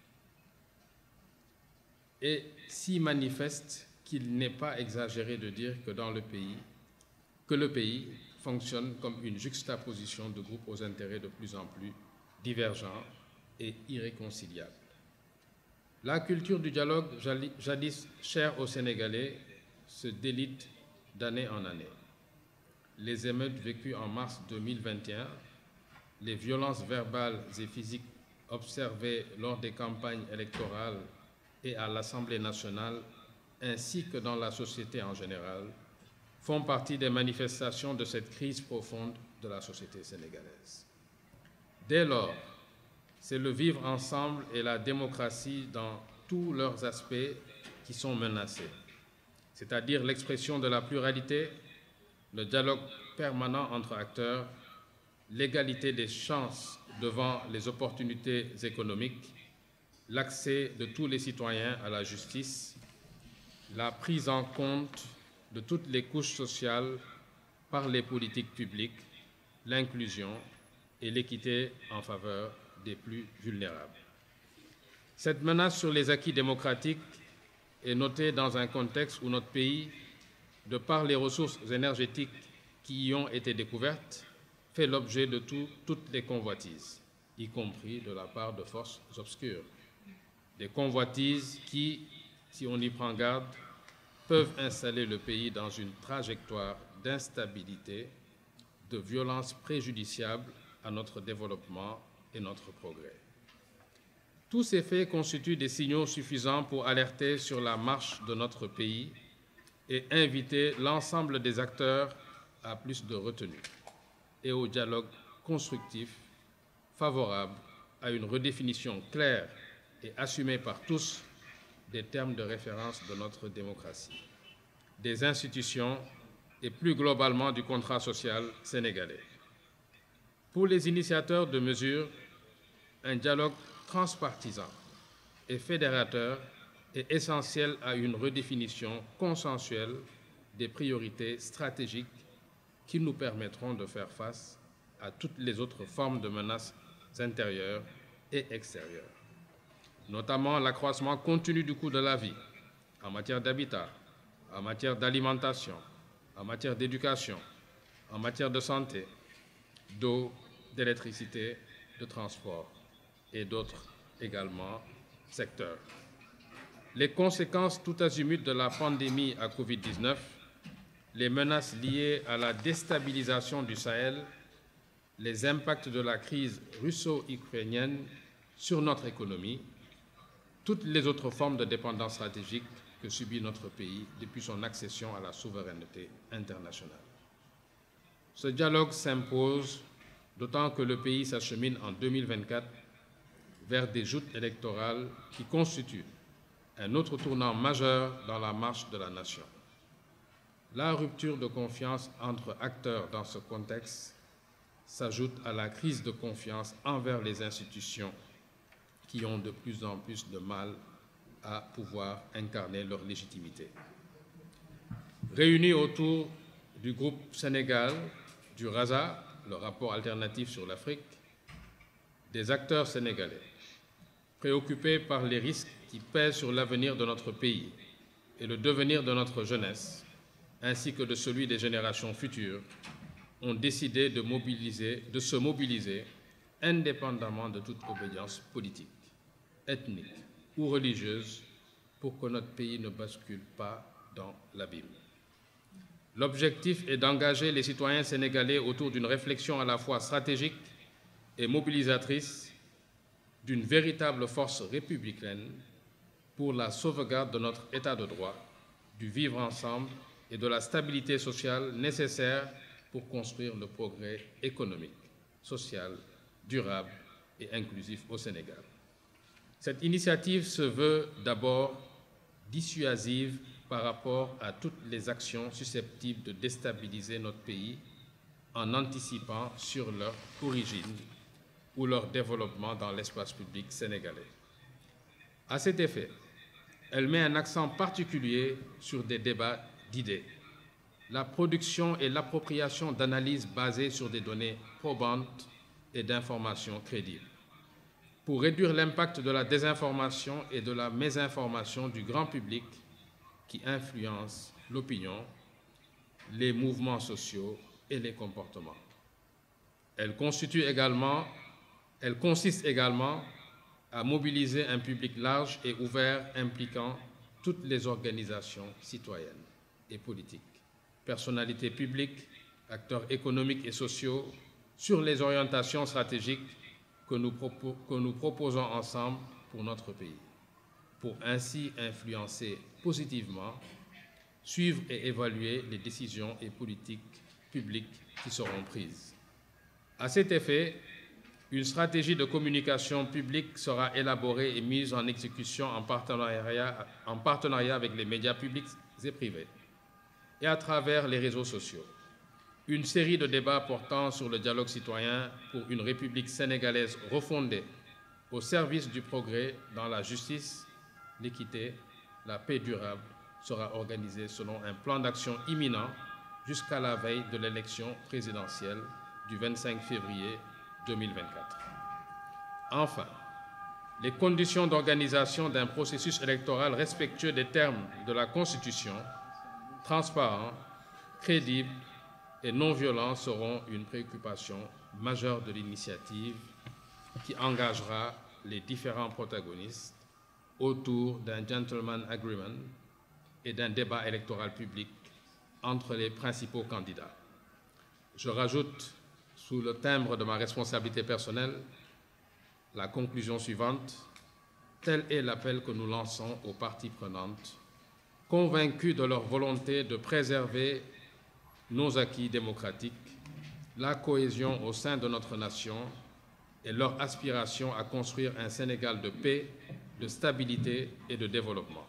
est si manifeste qu'il n'est pas exagéré de dire que le pays fonctionne comme une juxtaposition de groupes aux intérêts de plus en plus divergents et irréconciliables. La culture du dialogue, jadis chère aux Sénégalais, se délite d'année en année. Les émeutes vécues en mars 2021, les violences verbales et physiques observées lors des campagnes électorales et à l'Assemblée nationale, ainsi que dans la société en général, font partie des manifestations de cette crise profonde de la société sénégalaise. Dès lors, c'est le vivre ensemble et la démocratie dans tous leurs aspects qui sont menacés, c'est-à-dire l'expression de la pluralité, le dialogue permanent entre acteurs, l'égalité des chances devant les opportunités économiques, l'accès de tous les citoyens à la justice, la prise en compte de toutes les couches sociales par les politiques publiques, l'inclusion et l'équité en faveur des plus vulnérables. Cette menace sur les acquis démocratiques est notée dans un contexte où notre pays, de par les ressources énergétiques qui y ont été découvertes, fait l'objet de toutes les convoitises, y compris de la part de forces obscures. Des convoitises qui, si on y prend garde, peuvent installer le pays dans une trajectoire d'instabilité, de violence préjudiciable à notre développement et notre progrès. Tous ces faits constituent des signaux suffisants pour alerter sur la marche de notre pays et inviter l'ensemble des acteurs à plus de retenue et au dialogue constructif favorable à une redéfinition claire et assumée par tous des termes de référence de notre démocratie, des institutions et plus globalement du contrat social sénégalais. Pour les initiateurs de mesures, un dialogue transpartisan et fédérateur est essentielle à une redéfinition consensuelle des priorités stratégiques qui nous permettront de faire face à toutes les autres formes de menaces intérieures et extérieures, notamment l'accroissement continu du coût de la vie en matière d'habitat, en matière d'alimentation, en matière d'éducation, en matière de santé, d'eau, d'électricité, de transport et d'autres également secteurs. Les conséquences tout azimut de la pandémie à Covid-19, les menaces liées à la déstabilisation du Sahel, les impacts de la crise russo-ukrainienne sur notre économie, toutes les autres formes de dépendance stratégique que subit notre pays depuis son accession à la souveraineté internationale. Ce dialogue s'impose d'autant que le pays s'achemine en 2024 vers des joutes électorales qui constituent un autre tournant majeur dans la marche de la nation. La rupture de confiance entre acteurs dans ce contexte s'ajoute à la crise de confiance envers les institutions qui ont de plus en plus de mal à pouvoir incarner leur légitimité. Réunis autour du groupe Sénégal, du RASA, le rapport alternatif sur l'Afrique, des acteurs sénégalais, préoccupés par les risques qui pèsent sur l'avenir de notre pays et le devenir de notre jeunesse, ainsi que de celui des générations futures, ont décidé de se mobiliser indépendamment de toute obédience politique, ethnique ou religieuse pour que notre pays ne bascule pas dans l'abîme. L'objectif est d'engager les citoyens sénégalais autour d'une réflexion à la fois stratégique et mobilisatrice d'une véritable force républicaine pour la sauvegarde de notre État de droit, du vivre ensemble et de la stabilité sociale nécessaire pour construire le progrès économique, social, durable et inclusif au Sénégal. Cette initiative se veut d'abord dissuasive par rapport à toutes les actions susceptibles de déstabiliser notre pays en anticipant sur leur origine ou leur développement dans l'espace public sénégalais. À cet effet, elle met un accent particulier sur des débats d'idées, la production et l'appropriation d'analyses basées sur des données probantes et d'informations crédibles, pour réduire l'impact de la désinformation et de la mésinformation du grand public qui influence l'opinion, les mouvements sociaux et les comportements. Elle consiste également à mobiliser un public large et ouvert impliquant toutes les organisations citoyennes et politiques, personnalités publiques, acteurs économiques et sociaux, sur les orientations stratégiques que nous proposons ensemble pour notre pays, pour ainsi influencer positivement, suivre et évaluer les décisions et politiques publiques qui seront prises. À cet effet, une stratégie de communication publique sera élaborée et mise en exécution en partenariat avec les médias publics et privés et à travers les réseaux sociaux. Une série de débats portant sur le dialogue citoyen pour une République sénégalaise refondée au service du progrès dans la justice, l'équité, la paix durable sera organisée selon un plan d'action imminent jusqu'à la veille de l'élection présidentielle du 25 février 2024. Enfin, les conditions d'organisation d'un processus électoral respectueux des termes de la Constitution, transparent, crédible et non violent seront une préoccupation majeure de l'initiative qui engagera les différents protagonistes autour d'un gentleman agreement et d'un débat électoral public entre les principaux candidats. Je rajoute, sous le timbre de ma responsabilité personnelle, la conclusion suivante: tel est l'appel que nous lançons aux parties prenantes, convaincus de leur volonté de préserver nos acquis démocratiques, la cohésion au sein de notre nation et leur aspiration à construire un Sénégal de paix, de stabilité et de développement.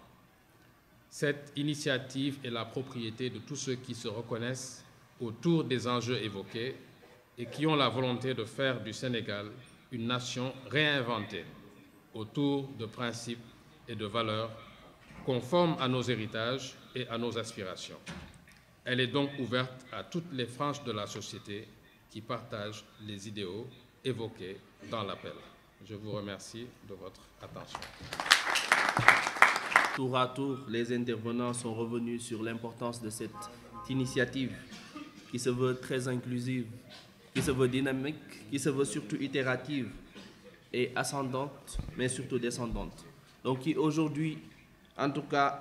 Cette initiative est la propriété de tous ceux qui se reconnaissent autour des enjeux évoqués et qui ont la volonté de faire du Sénégal une nation réinventée autour de principes et de valeurs conforme à nos héritages et à nos aspirations. Elle est donc ouverte à toutes les franges de la société qui partagent les idéaux évoqués dans l'appel. Je vous remercie de votre attention. Tour à tour, les intervenants sont revenus sur l'importance de cette initiative qui se veut très inclusive, qui se veut dynamique, qui se veut surtout itérative et ascendante, mais surtout descendante. Donc qui aujourd'hui, en tout cas,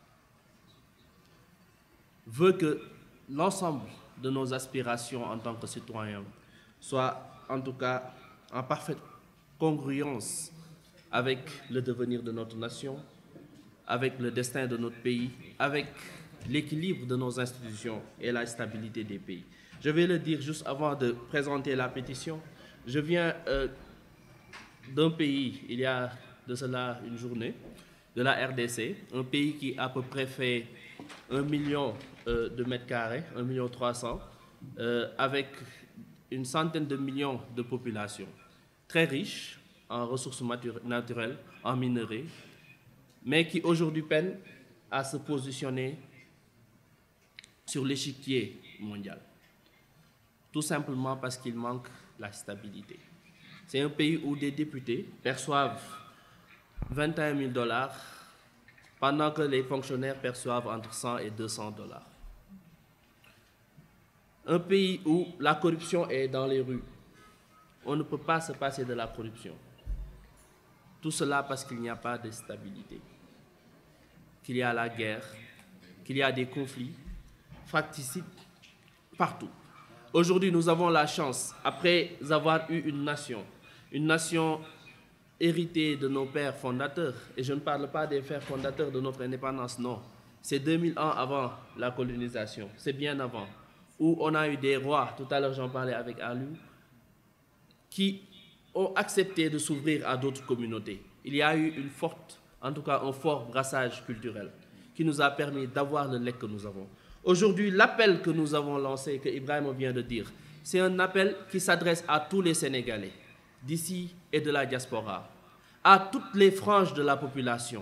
veut que l'ensemble de nos aspirations en tant que citoyens soient en tout cas en parfaite congruence avec le devenir de notre nation, avec le destin de notre pays, avec l'équilibre de nos institutions et la stabilité des pays. Je vais le dire juste avant de présenter la pétition. Je viens d'un pays, il y a de cela une journée, de la RDC, un pays qui à peu près fait 1 million de mètres carrés, 1,3 million, avec une centaine de millions de population, très riche en ressources naturelles, en minerais, mais qui aujourd'hui peine à se positionner sur l'échiquier mondial. Tout simplement parce qu'il manque la stabilité. C'est un pays où des députés perçoivent 21 000 $, pendant que les fonctionnaires perçoivent entre 100 et 200 $. Un pays où la corruption est dans les rues. On ne peut pas se passer de la corruption. Tout cela parce qu'il n'y a pas de stabilité, qu'il y a la guerre, qu'il y a des conflits fracticides partout. Aujourd'hui, nous avons la chance, après avoir eu une nation héritée de nos pères fondateurs, et je ne parle pas des pères fondateurs de notre indépendance, non. C'est 2000 ans avant la colonisation, c'est bien avant, où on a eu des rois, tout à l'heure j'en parlais avec Alou, qui ont accepté de s'ouvrir à d'autres communautés. Il y a eu une forte, en tout cas un fort brassage culturel qui nous a permis d'avoir le lait que nous avons. Aujourd'hui, l'appel que nous avons lancé, que Ibrahim vient de dire, c'est un appel qui s'adresse à tous les Sénégalais, d'ici et de la diaspora, à toutes les franges de la population,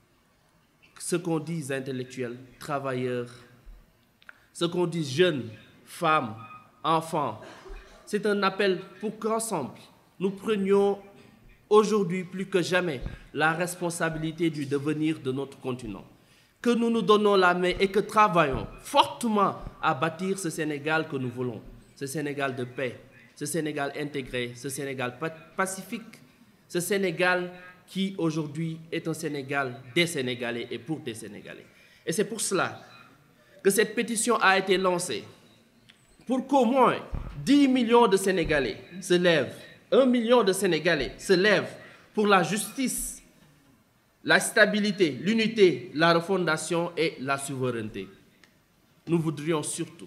ce qu'on dit intellectuels, travailleurs, ce qu'on dit jeunes, femmes, enfants. C'est un appel pour qu'ensemble, nous prenions aujourd'hui plus que jamais la responsabilité du devenir de notre continent. Que nous nous donnons la main et que travaillons fortement à bâtir ce Sénégal que nous voulons, ce Sénégal de paix, ce Sénégal intégré, ce Sénégal pacifique, ce Sénégal qui aujourd'hui est un Sénégal des Sénégalais et pour des Sénégalais. Et c'est pour cela que cette pétition a été lancée, pour qu'au moins 10 millions de Sénégalais se lèvent, 1 million de Sénégalais se lèvent pour la justice, la stabilité, l'unité, la refondation et la souveraineté. Nous voudrions surtout,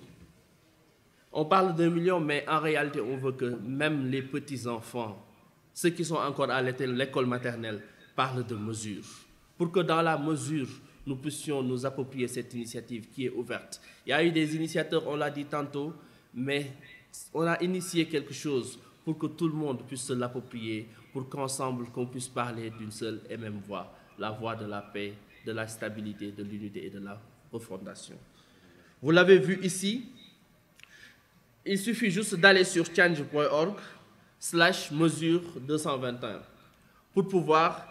on parle d'1 million, mais en réalité, on veut que même les petits-enfants, ceux qui sont encore à l'école maternelle, parlent de mesures. Pour que dans la mesure, nous puissions nous approprier cette initiative qui est ouverte. Il y a eu des initiateurs, on l'a dit tantôt, mais on a initié quelque chose pour que tout le monde puisse se l'approprier, pour qu'ensemble, qu'on puisse parler d'une seule et même voix, la voix de la paix, de la stabilité, de l'unité et de la refondation. Vous l'avez vu ici, il suffit juste d'aller sur change.org/mesure 221 pour pouvoir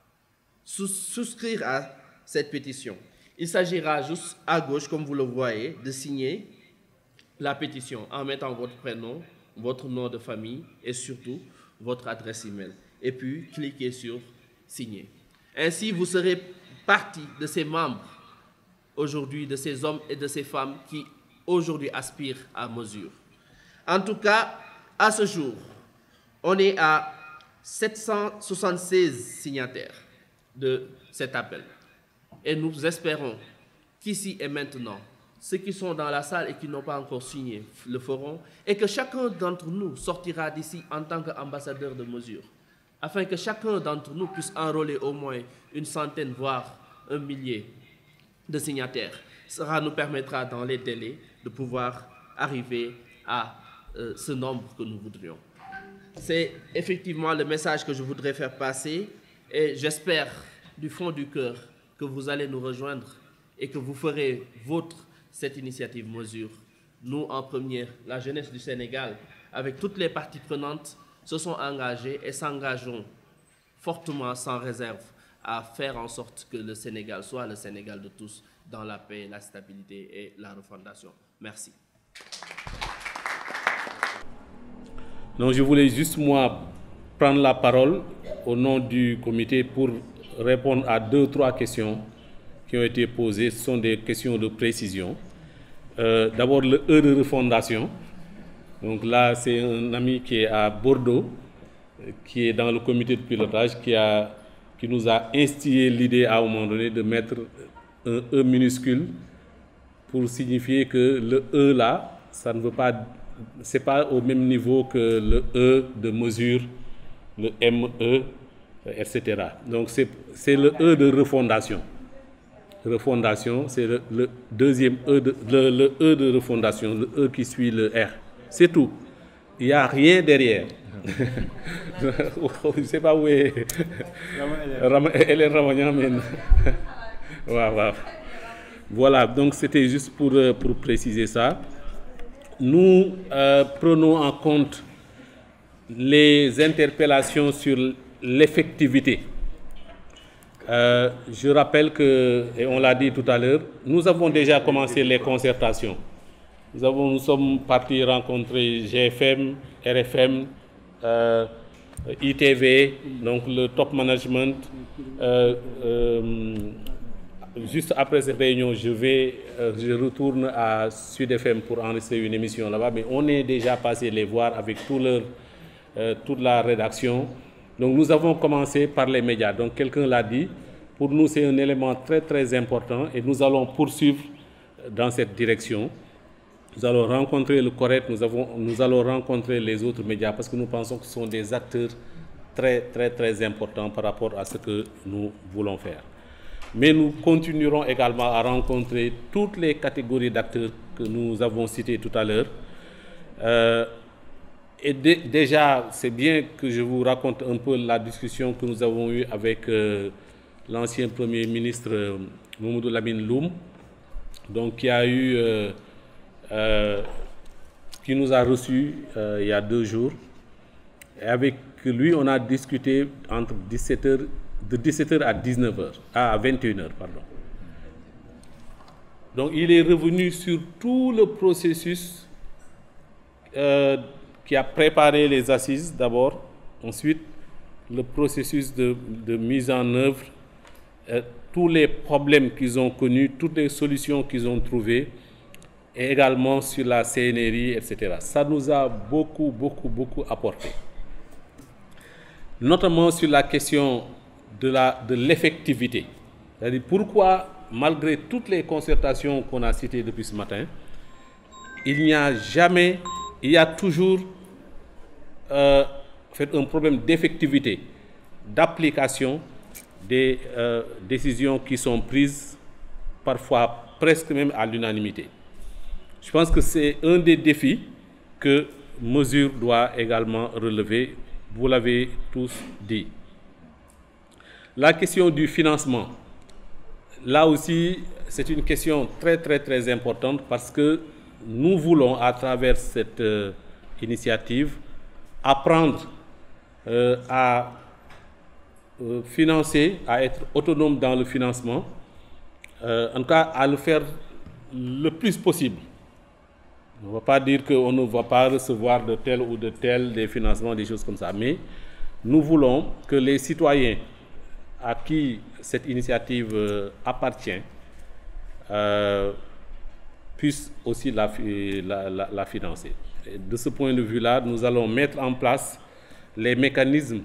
souscrire à cette pétition. Il s'agira juste à gauche, comme vous le voyez, de signer la pétition en mettant votre prénom, votre nom de famille et surtout votre adresse email. Et puis, cliquez sur signer. Ainsi, vous serez partie de ces membres aujourd'hui, de ces hommes et de ces femmes qui aujourd'hui aspirent à mesure. En tout cas, à ce jour, on est à 776 signataires de cet appel. Et nous espérons qu'ici et maintenant, ceux qui sont dans la salle et qui n'ont pas encore signé le feront, et que chacun d'entre nous sortira d'ici en tant qu'ambassadeur de mesure, afin que chacun d'entre nous puisse enrôler au moins une centaine, voire 1 millier de signataires. Cela nous permettra dans les délais de pouvoir arriver à ce nombre que nous voudrions. C'est effectivement le message que je voudrais faire passer et j'espère du fond du cœur que que vous allez nous rejoindre et que vous ferez vôtre cette initiative mesure. Nous, en première, la jeunesse du Sénégal, avec toutes les parties prenantes, se sont engagés et s'engageront fortement, sans réserve, à faire en sorte que le Sénégal soit le Sénégal de tous, dans la paix, la stabilité et la refondation. Merci. Donc, je voulais juste, moi, prendre la parole au nom du comité pour répondre à 2 ou 3 questions qui ont été posées. Ce sont des questions de précision. D'abord, le E de refondation. Donc là, c'est un ami qui est à Bordeaux, qui est dans le comité de pilotage, qui nous a instillé l'idée à un moment donné de mettre un E minuscule pour signifier que le E là, ça ne veut pas, c'est pas au même niveau que le E de mesure, le ME, etc. Donc c'est le E de refondation. Refondation, c'est le deuxième E le E de refondation, le E qui suit le R. C'est tout. Il n'y a rien derrière. Je ne sais pas où est Hélène Ramagnan, mais voilà, donc c'était juste pour préciser ça. Nous prenons en compte les interpellations sur l'effectivité. Je rappelle que, et on l'a dit tout à l'heure, nous avons déjà commencé les concertations. Nous sommes partis rencontrer GFM, RFM, ITV, donc le top management. Juste après cette réunion, je retourne à Sud FM pour enregistrer une émission là-bas, mais on est déjà passé les voir avec toute la rédaction. Donc nous avons commencé par les médias. Donc quelqu'un l'a dit, pour nous c'est un élément très très important et nous allons poursuivre dans cette direction. Nous allons rencontrer le CORED, nous allons rencontrer les autres médias parce que nous pensons que ce sont des acteurs très très très importants par rapport à ce que nous voulons faire. Mais nous continuerons également à rencontrer toutes les catégories d'acteurs que nous avons citées tout à l'heure. Et déjà, c'est bien que je vous raconte un peu la discussion que nous avons eue avec l'ancien Premier ministre Mamadou Lamine Loum, donc qui nous a reçus il y a 2 jours. Et avec lui, on a discuté entre de 17h à 19h, à 21h, pardon. Donc il est revenu sur tout le processus qui a préparé les assises d'abord, ensuite le processus de mise en œuvre, tous les problèmes qu'ils ont connus, toutes les solutions qu'ils ont trouvées, et également sur la CNRI, etc. Ça nous a beaucoup apporté. Notamment sur la question de l'effectivité. C'est-à-dire pourquoi, malgré toutes les concertations qu'on a citées depuis ce matin, il y a toujours un problème d'effectivité, d'application des décisions qui sont prises, parfois presque même à l'unanimité. Je pense que c'est un des défis que Mesure doit également relever. Vous l'avez tous dit. La question du financement, là aussi, c'est une question très très très importante parce que nous voulons, à travers cette initiative, apprendre à financer, à être autonome dans le financement, en tout cas à le faire le plus possible. On ne va pas dire qu'on ne va pas recevoir de tel ou de tel des financements, des choses comme ça, mais nous voulons que les citoyens à qui cette initiative appartient puissent aussi la financer. Et de ce point de vue-là, nous allons mettre en place les mécanismes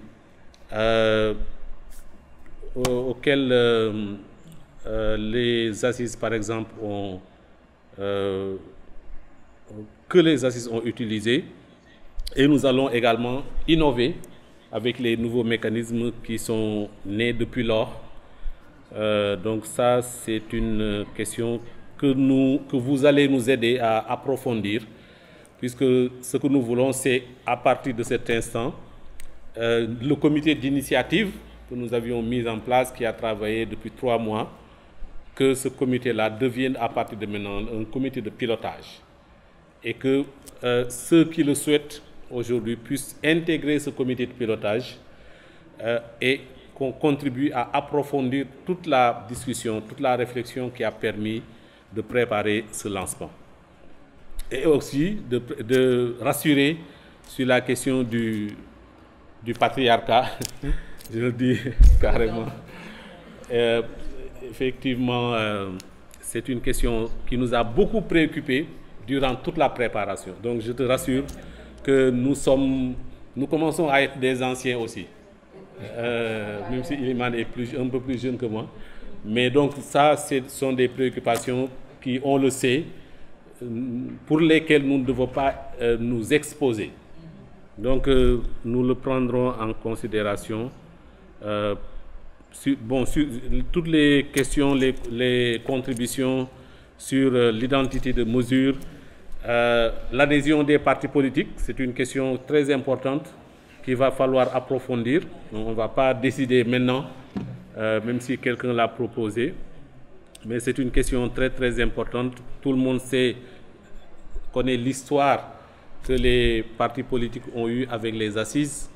auxquels les assises, par exemple, que les assises ont utilisé, et nous allons également innover avec les nouveaux mécanismes qui sont nés depuis lors. Donc ça, c'est une question que vous allez nous aider à approfondir, puisque ce que nous voulons, c'est à partir de cet instant, le comité d'initiative que nous avions mis en place, qui a travaillé depuis 3 mois, que ce comité-là devienne à partir de maintenant un comité de pilotage et que ceux qui le souhaitent aujourd'hui puissent intégrer ce comité de pilotage et qu'on contribue à approfondir toute la discussion, toute la réflexion qui a permis de préparer ce lancement. Et aussi de rassurer sur la question du patriarcat, je le dis carrément. Effectivement, c'est une question qui nous a beaucoup préoccupés durant toute la préparation. Donc je te rassure que nous commençons à être des anciens aussi, même si Iliman est un peu plus jeune que moi. Mais donc ça, ce sont des préoccupations qui, on le sait, pour lesquelles nous ne devons pas nous exposer. Donc nous le prendrons en considération. Sur toutes les questions, les contributions sur l'identité de mesure, l'adhésion des partis politiques, c'est une question très importante qu'il va falloir approfondir. Donc, on ne va pas décider maintenant, même si quelqu'un l'a proposé, mais c'est une question très très importante. Tout le monde connaît l'histoire que les partis politiques ont eue avec les assises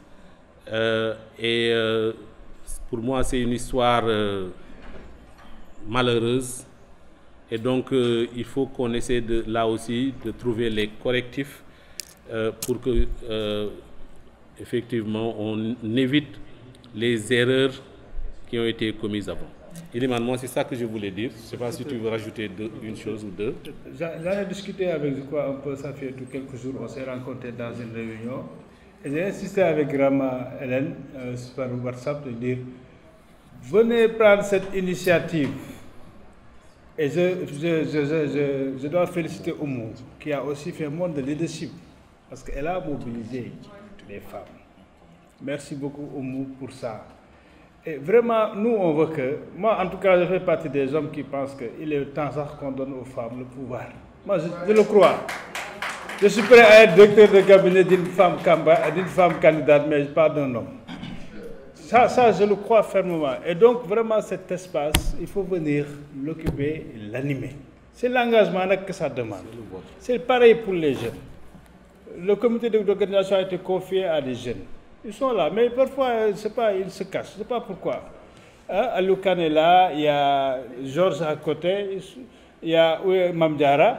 pour moi, c'est une histoire malheureuse. Et donc, il faut qu'on essaie là aussi de trouver les correctifs pour que, effectivement, on évite les erreurs qui ont été commises avant. Iliman, moi, c'est ça que je voulais dire. Je ne sais pas si tu veux rajouter une chose ou deux. J'en ai discuté avec un peu, ça fait quelques jours, on s'est rencontrés dans une réunion. Et j'ai insisté avec Rama Hélène par WhatsApp de dire venez prendre cette initiative. Et je dois féliciter Oumou, qui a aussi fait un monde de leadership, parce qu'elle a mobilisé les femmes. Merci beaucoup Oumou pour ça. Et vraiment, nous on veut que, moi en tout cas je fais partie des hommes qui pensent qu'il est temps qu'on donne aux femmes le pouvoir. Moi je le crois. Je suis prêt à être directeur de cabinet d'une femme candidate, mais pas d'un homme. Ça, je le crois fermement. Et donc, vraiment, cet espace, il faut venir l'occuper et l'animer. C'est l'engagement que ça demande. C'est pareil pour les jeunes. Le comité d'organisation a été confié à des jeunes. Ils sont là, mais parfois, ils se cachent. Je ne sais pas pourquoi. Aloukan est là, il y a Georges à côté, il y a Mamdiara.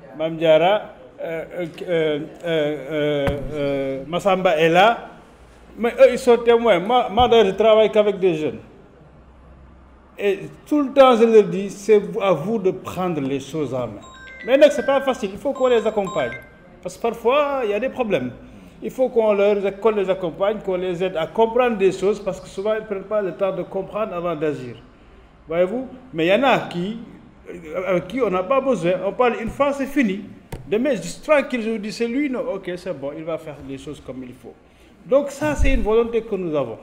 Massamba est là, mais eux ils sont témoins. Moi je travaille qu'avec des jeunes. Et tout le temps je leur dis, c'est à vous de prendre les choses en main. Mais ce n'est pas facile, il faut qu'on les accompagne. Parce que parfois il y a des problèmes. Il faut qu'on les accompagne, qu'on les aide à comprendre des choses, parce que souvent ils ne prennent pas le temps de comprendre avant d'agir. Voyez-vous? Mais il y en a avec qui on n'a pas besoin. On parle une fois, c'est fini. Demain, je suis tranquille, je vous dis, c'est lui, non, ok, c'est bon, il va faire les choses comme il faut. Donc ça, c'est une volonté que nous avons.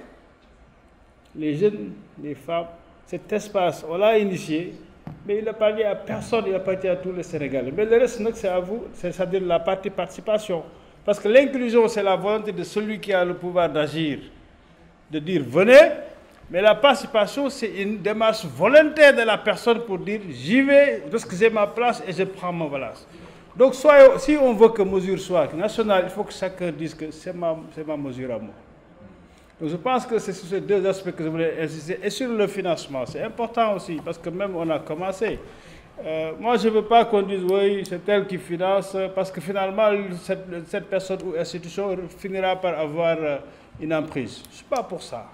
Les jeunes, les femmes, cet espace, on l'a initié, mais il n'a pas dit à personne, il n'a pas dit à tous les Sénégalais. Mais le reste, c'est à vous, c'est-à-dire la partie participation. Parce que l'inclusion, c'est la volonté de celui qui a le pouvoir d'agir, de dire venez, mais la participation, c'est une démarche volontaire de la personne pour dire j'y vais, lorsque j'ai ma place et je prends ma place. Donc, si on veut que mesure soit nationale, il faut que chacun dise que c'est ma mesure à moi. Donc, je pense que c'est sur ces deux aspects que je voulais insister. Et sur le financement, c'est important aussi, parce que même on a commencé. Moi, je ne veux pas qu'on dise, oui, c'est elle qui finance, parce que finalement, cette personne ou institution finira par avoir une emprise. Je ne suis pas pour ça.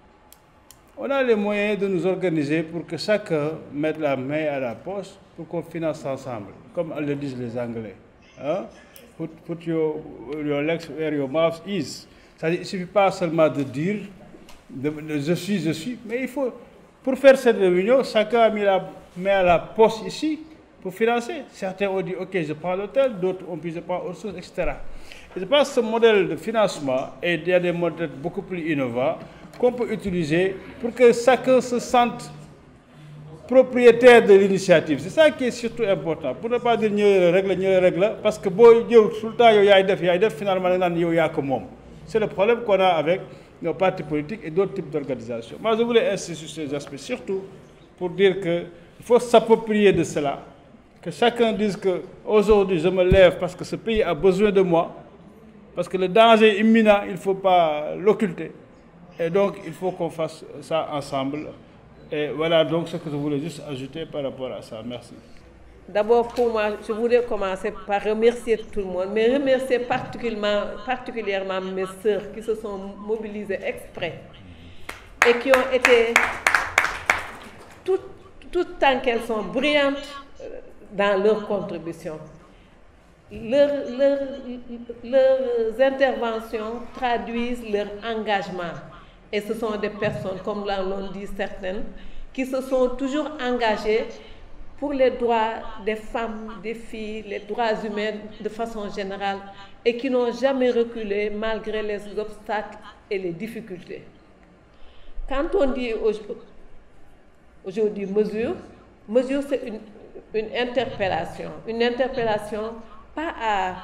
On a les moyens de nous organiser pour que chacun mette la main à la poche pour qu'on finance ensemble, comme le disent les Anglais. Hein? Put your legs where your mouth is. Il ne suffit pas seulement de dire je suis, mais il faut, pour faire cette réunion, chacun a mis la main à la poche ici pour financer. Certains ont dit, ok, je prends l'hôtel, d'autres ont dit, je prends autre chose, etc. Et je pense que ce modèle de financement, et il y a des modèles beaucoup plus innovants, qu'on peut utiliser pour que chacun se sente propriétaire de l'initiative. C'est ça qui est surtout important. Pour ne pas dire nous règle, parce que tout le temps, finalement, c'est le problème qu'on a avec nos partis politiques et d'autres types d'organisations. Moi, je voulais insister sur ces aspects, surtout pour dire que Il faut s'approprier de cela. Que chacun dise qu'aujourd'hui, je me lève parce que ce pays a besoin de moi, parce que le danger est imminent, il ne faut pas l'occulter. Et donc, il faut qu'on fasse ça ensemble. Et voilà donc ce que je voulais juste ajouter par rapport à ça. Merci. D'abord, pour moi, je voulais commencer par remercier tout le monde, mais remercier particulièrement mes sœurs qui se sont mobilisées exprès et qui ont été, tout tant qu'elles sont brillantes dans leur contribution. Leurs interventions traduisent leur engagement. Et ce sont des personnes, comme l'ont dit certaines, qui se sont toujours engagées pour les droits des femmes, des filles, les droits humains de façon générale, et qui n'ont jamais reculé malgré les obstacles et les difficultés. Quand on dit aujourd'hui mesure, c'est une interpellation pas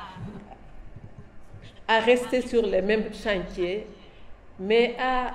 à rester sur les mêmes chantiers, mais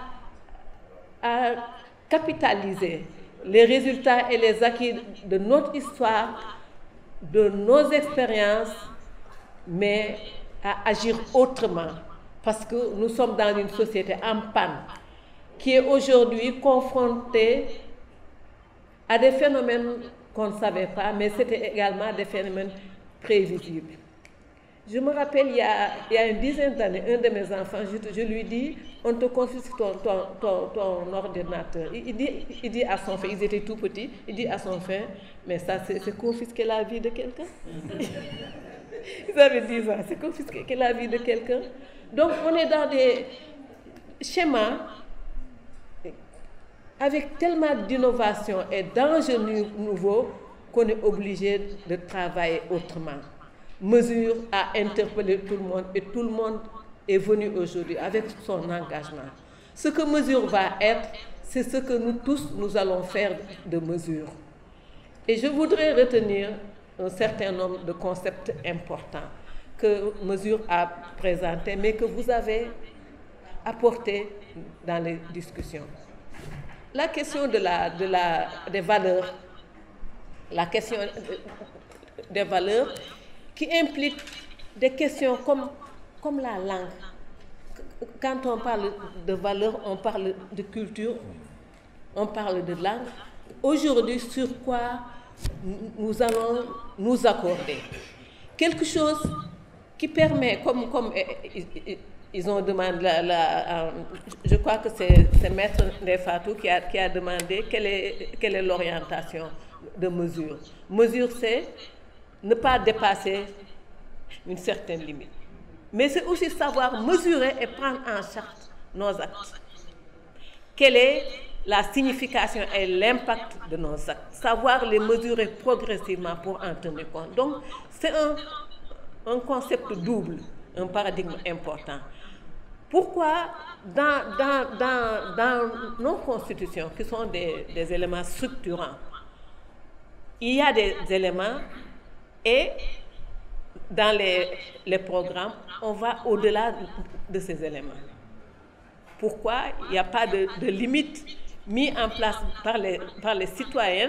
à capitaliser les résultats et les acquis de notre histoire, de nos expériences, mais à agir autrement, parce que nous sommes dans une société en panne, qui est aujourd'hui confrontée à des phénomènes qu'on ne savait pas, mais c'était également des phénomènes prévisibles. Je me rappelle, il y a une dizaine d'années, un de mes enfants, je lui dis, on te confisque ton ordinateur. Il dit à son frère, ils étaient tout petits, il dit à son frère, mais ça c'est confisquer la vie de quelqu'un. Ils avaient 10 ans, c'est confisquer la vie de quelqu'un. Donc on est dans des schémas avec tellement d'innovation et d'enjeux nouveaux qu'on est obligé de travailler autrement. Mesure a interpellé tout le monde et tout le monde est venu aujourd'hui avec son engagement. Ce que Mesure va être, c'est ce que nous tous, nous allons faire de Mesure. Et je voudrais retenir un certain nombre de concepts importants que Mesure a présentés, mais que vous avez apportés dans les discussions. La question des valeurs, la question des valeurs qui implique des questions comme la langue. Quand on parle de valeurs, on parle de culture, on parle de langue. Aujourd'hui, sur quoi nous allons nous accorder? Quelque chose qui permet, comme ils ont demandé, je crois que c'est Maître Ndefatou qui a demandé quelle est l'orientation de Mesure. Mesure, c'est ne pas dépasser une certaine limite. Mais c'est aussi savoir mesurer et prendre en charge nos actes. Quelle est la signification et l'impact de nos actes? Savoir les mesurer progressivement pour en tenir compte. Donc, c'est un concept double, un paradigme important. Pourquoi dans nos constitutions, qui sont des éléments structurants, il y a des éléments et dans les programmes, on va au-delà de ces éléments. Pourquoi il n'y a pas de limite mise en place par les citoyens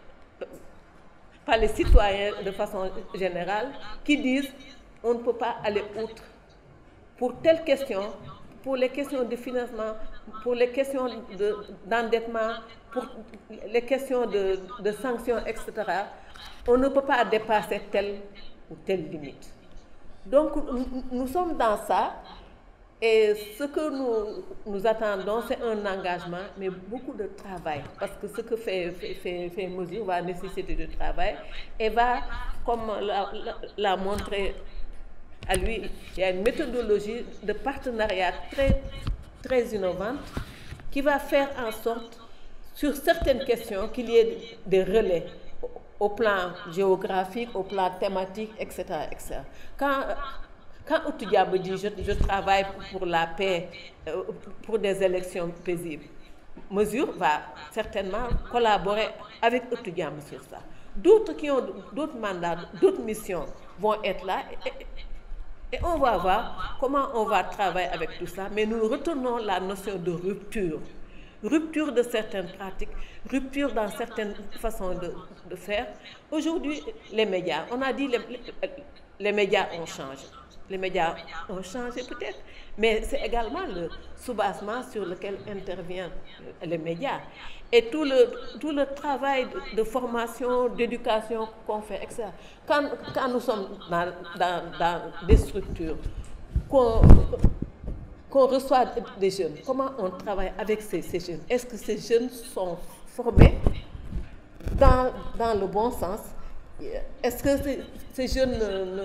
de façon générale, qui disent on ne peut pas aller outre pour telle question, pour les questions de financement, pour les questions d'endettement, pour les questions de sanctions, etc. On ne peut pas dépasser telle ou telle limite. Donc, nous sommes dans ça, et ce que nous attendons, c'est un engagement, mais beaucoup de travail, parce que ce que fait Mesure va nécessiter du travail, et va, comme l'a montré à lui, il y a une méthodologie de partenariat très, très innovante, qui va faire en sorte, sur certaines questions, qu'il y ait des relais, au plan géographique, au plan thématique, etc. etc. Quand Outou-Diabo dit je travaille pour la paix, pour des élections paisibles, Mesure va certainement collaborer avec Outou-Diabo sur ça. D'autres qui ont d'autres mandats, d'autres missions vont être là et on va voir comment on va travailler avec tout ça, mais nous retenons la notion de rupture. rupture de certaines pratiques, rupture dans certaines façons de faire. Aujourd'hui, les médias, on a dit les médias ont changé. Les médias ont changé peut-être, mais c'est également le soubassement sur lequel interviennent les médias. Et tout le travail de formation, d'éducation qu'on fait, etc. Quand nous sommes dans des structures, qu'on reçoit des jeunes, comment on travaille avec ces jeunes? Est-ce que ces jeunes sont formés dans le bon sens? Est-ce que ces jeunes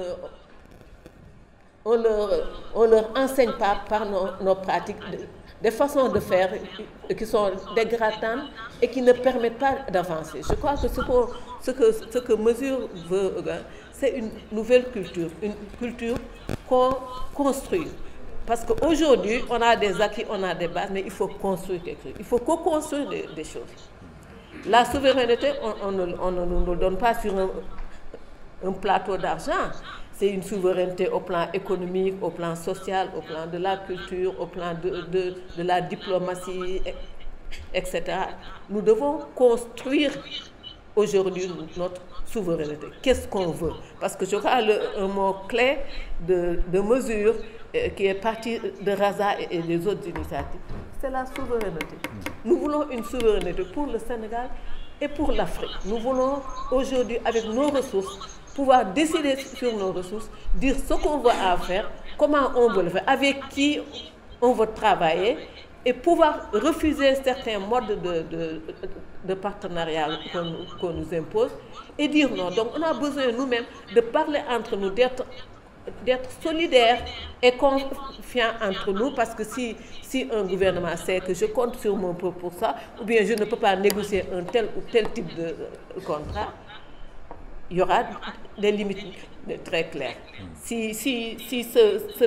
on leur enseigne pas par nos pratiques des façons de faire qui sont dégradantes et qui ne permettent pas d'avancer? Je crois que ce que Mesure veut, c'est une nouvelle culture, une culture qu'on construit. Parce qu'aujourd'hui, on a des acquis, on a des bases, mais il faut construire quelque chose. Il faut co-construire des choses. La souveraineté, on ne nous donne pas sur un plateau d'argent. C'est une souveraineté au plan économique, au plan social, au plan de la culture, au plan de la diplomatie, etc. Nous devons construire aujourd'hui notre souveraineté. Qu'est-ce qu'on veut? Parce que je crois un mot clé de Mesure qui est parti de Raza et des autres initiatives, c'est la souveraineté. Nous voulons une souveraineté pour le Sénégal et pour l'Afrique. Nous voulons aujourd'hui, avec nos ressources, pouvoir décider sur nos ressources, dire ce qu'on veut en faire, comment on veut le faire, avec qui on veut travailler, et pouvoir refuser certains modes de partenariat qu'on nous impose et dire non. Donc on a besoin nous-mêmes de parler entre nous, d'être solidaires et confiants entre nous, parce que si un gouvernement sait que je compte sur mon peuple pour ça, ou bien je ne peux pas négocier un tel ou tel type de contrat, il y aura des limites très claires. Si ce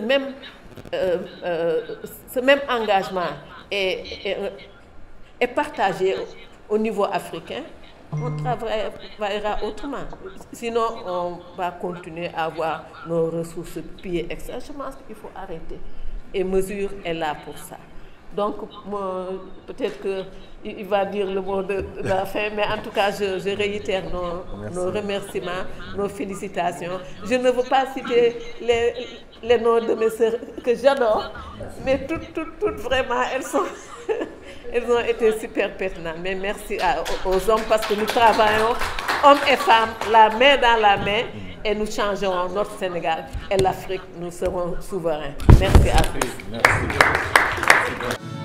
même engagement est partagé au niveau africain, on travaillera autrement. Sinon, on va continuer à avoir nos ressources pillées, etc. Je pense qu'il faut arrêter. Et Mesure est là pour ça. Donc, peut-être qu'il va dire le mot de la fin, mais en tout cas, je réitère nos remerciements, nos félicitations. Je ne veux pas citer les noms de mes sœurs que j'adore, mais toutes vraiment, elles ont été super pertinentes. Mais merci aux hommes, parce que nous travaillons, hommes et femmes, la main dans la main, et nous changerons notre Sénégal et l'Afrique. Nous serons souverains. Merci à tous. Merci.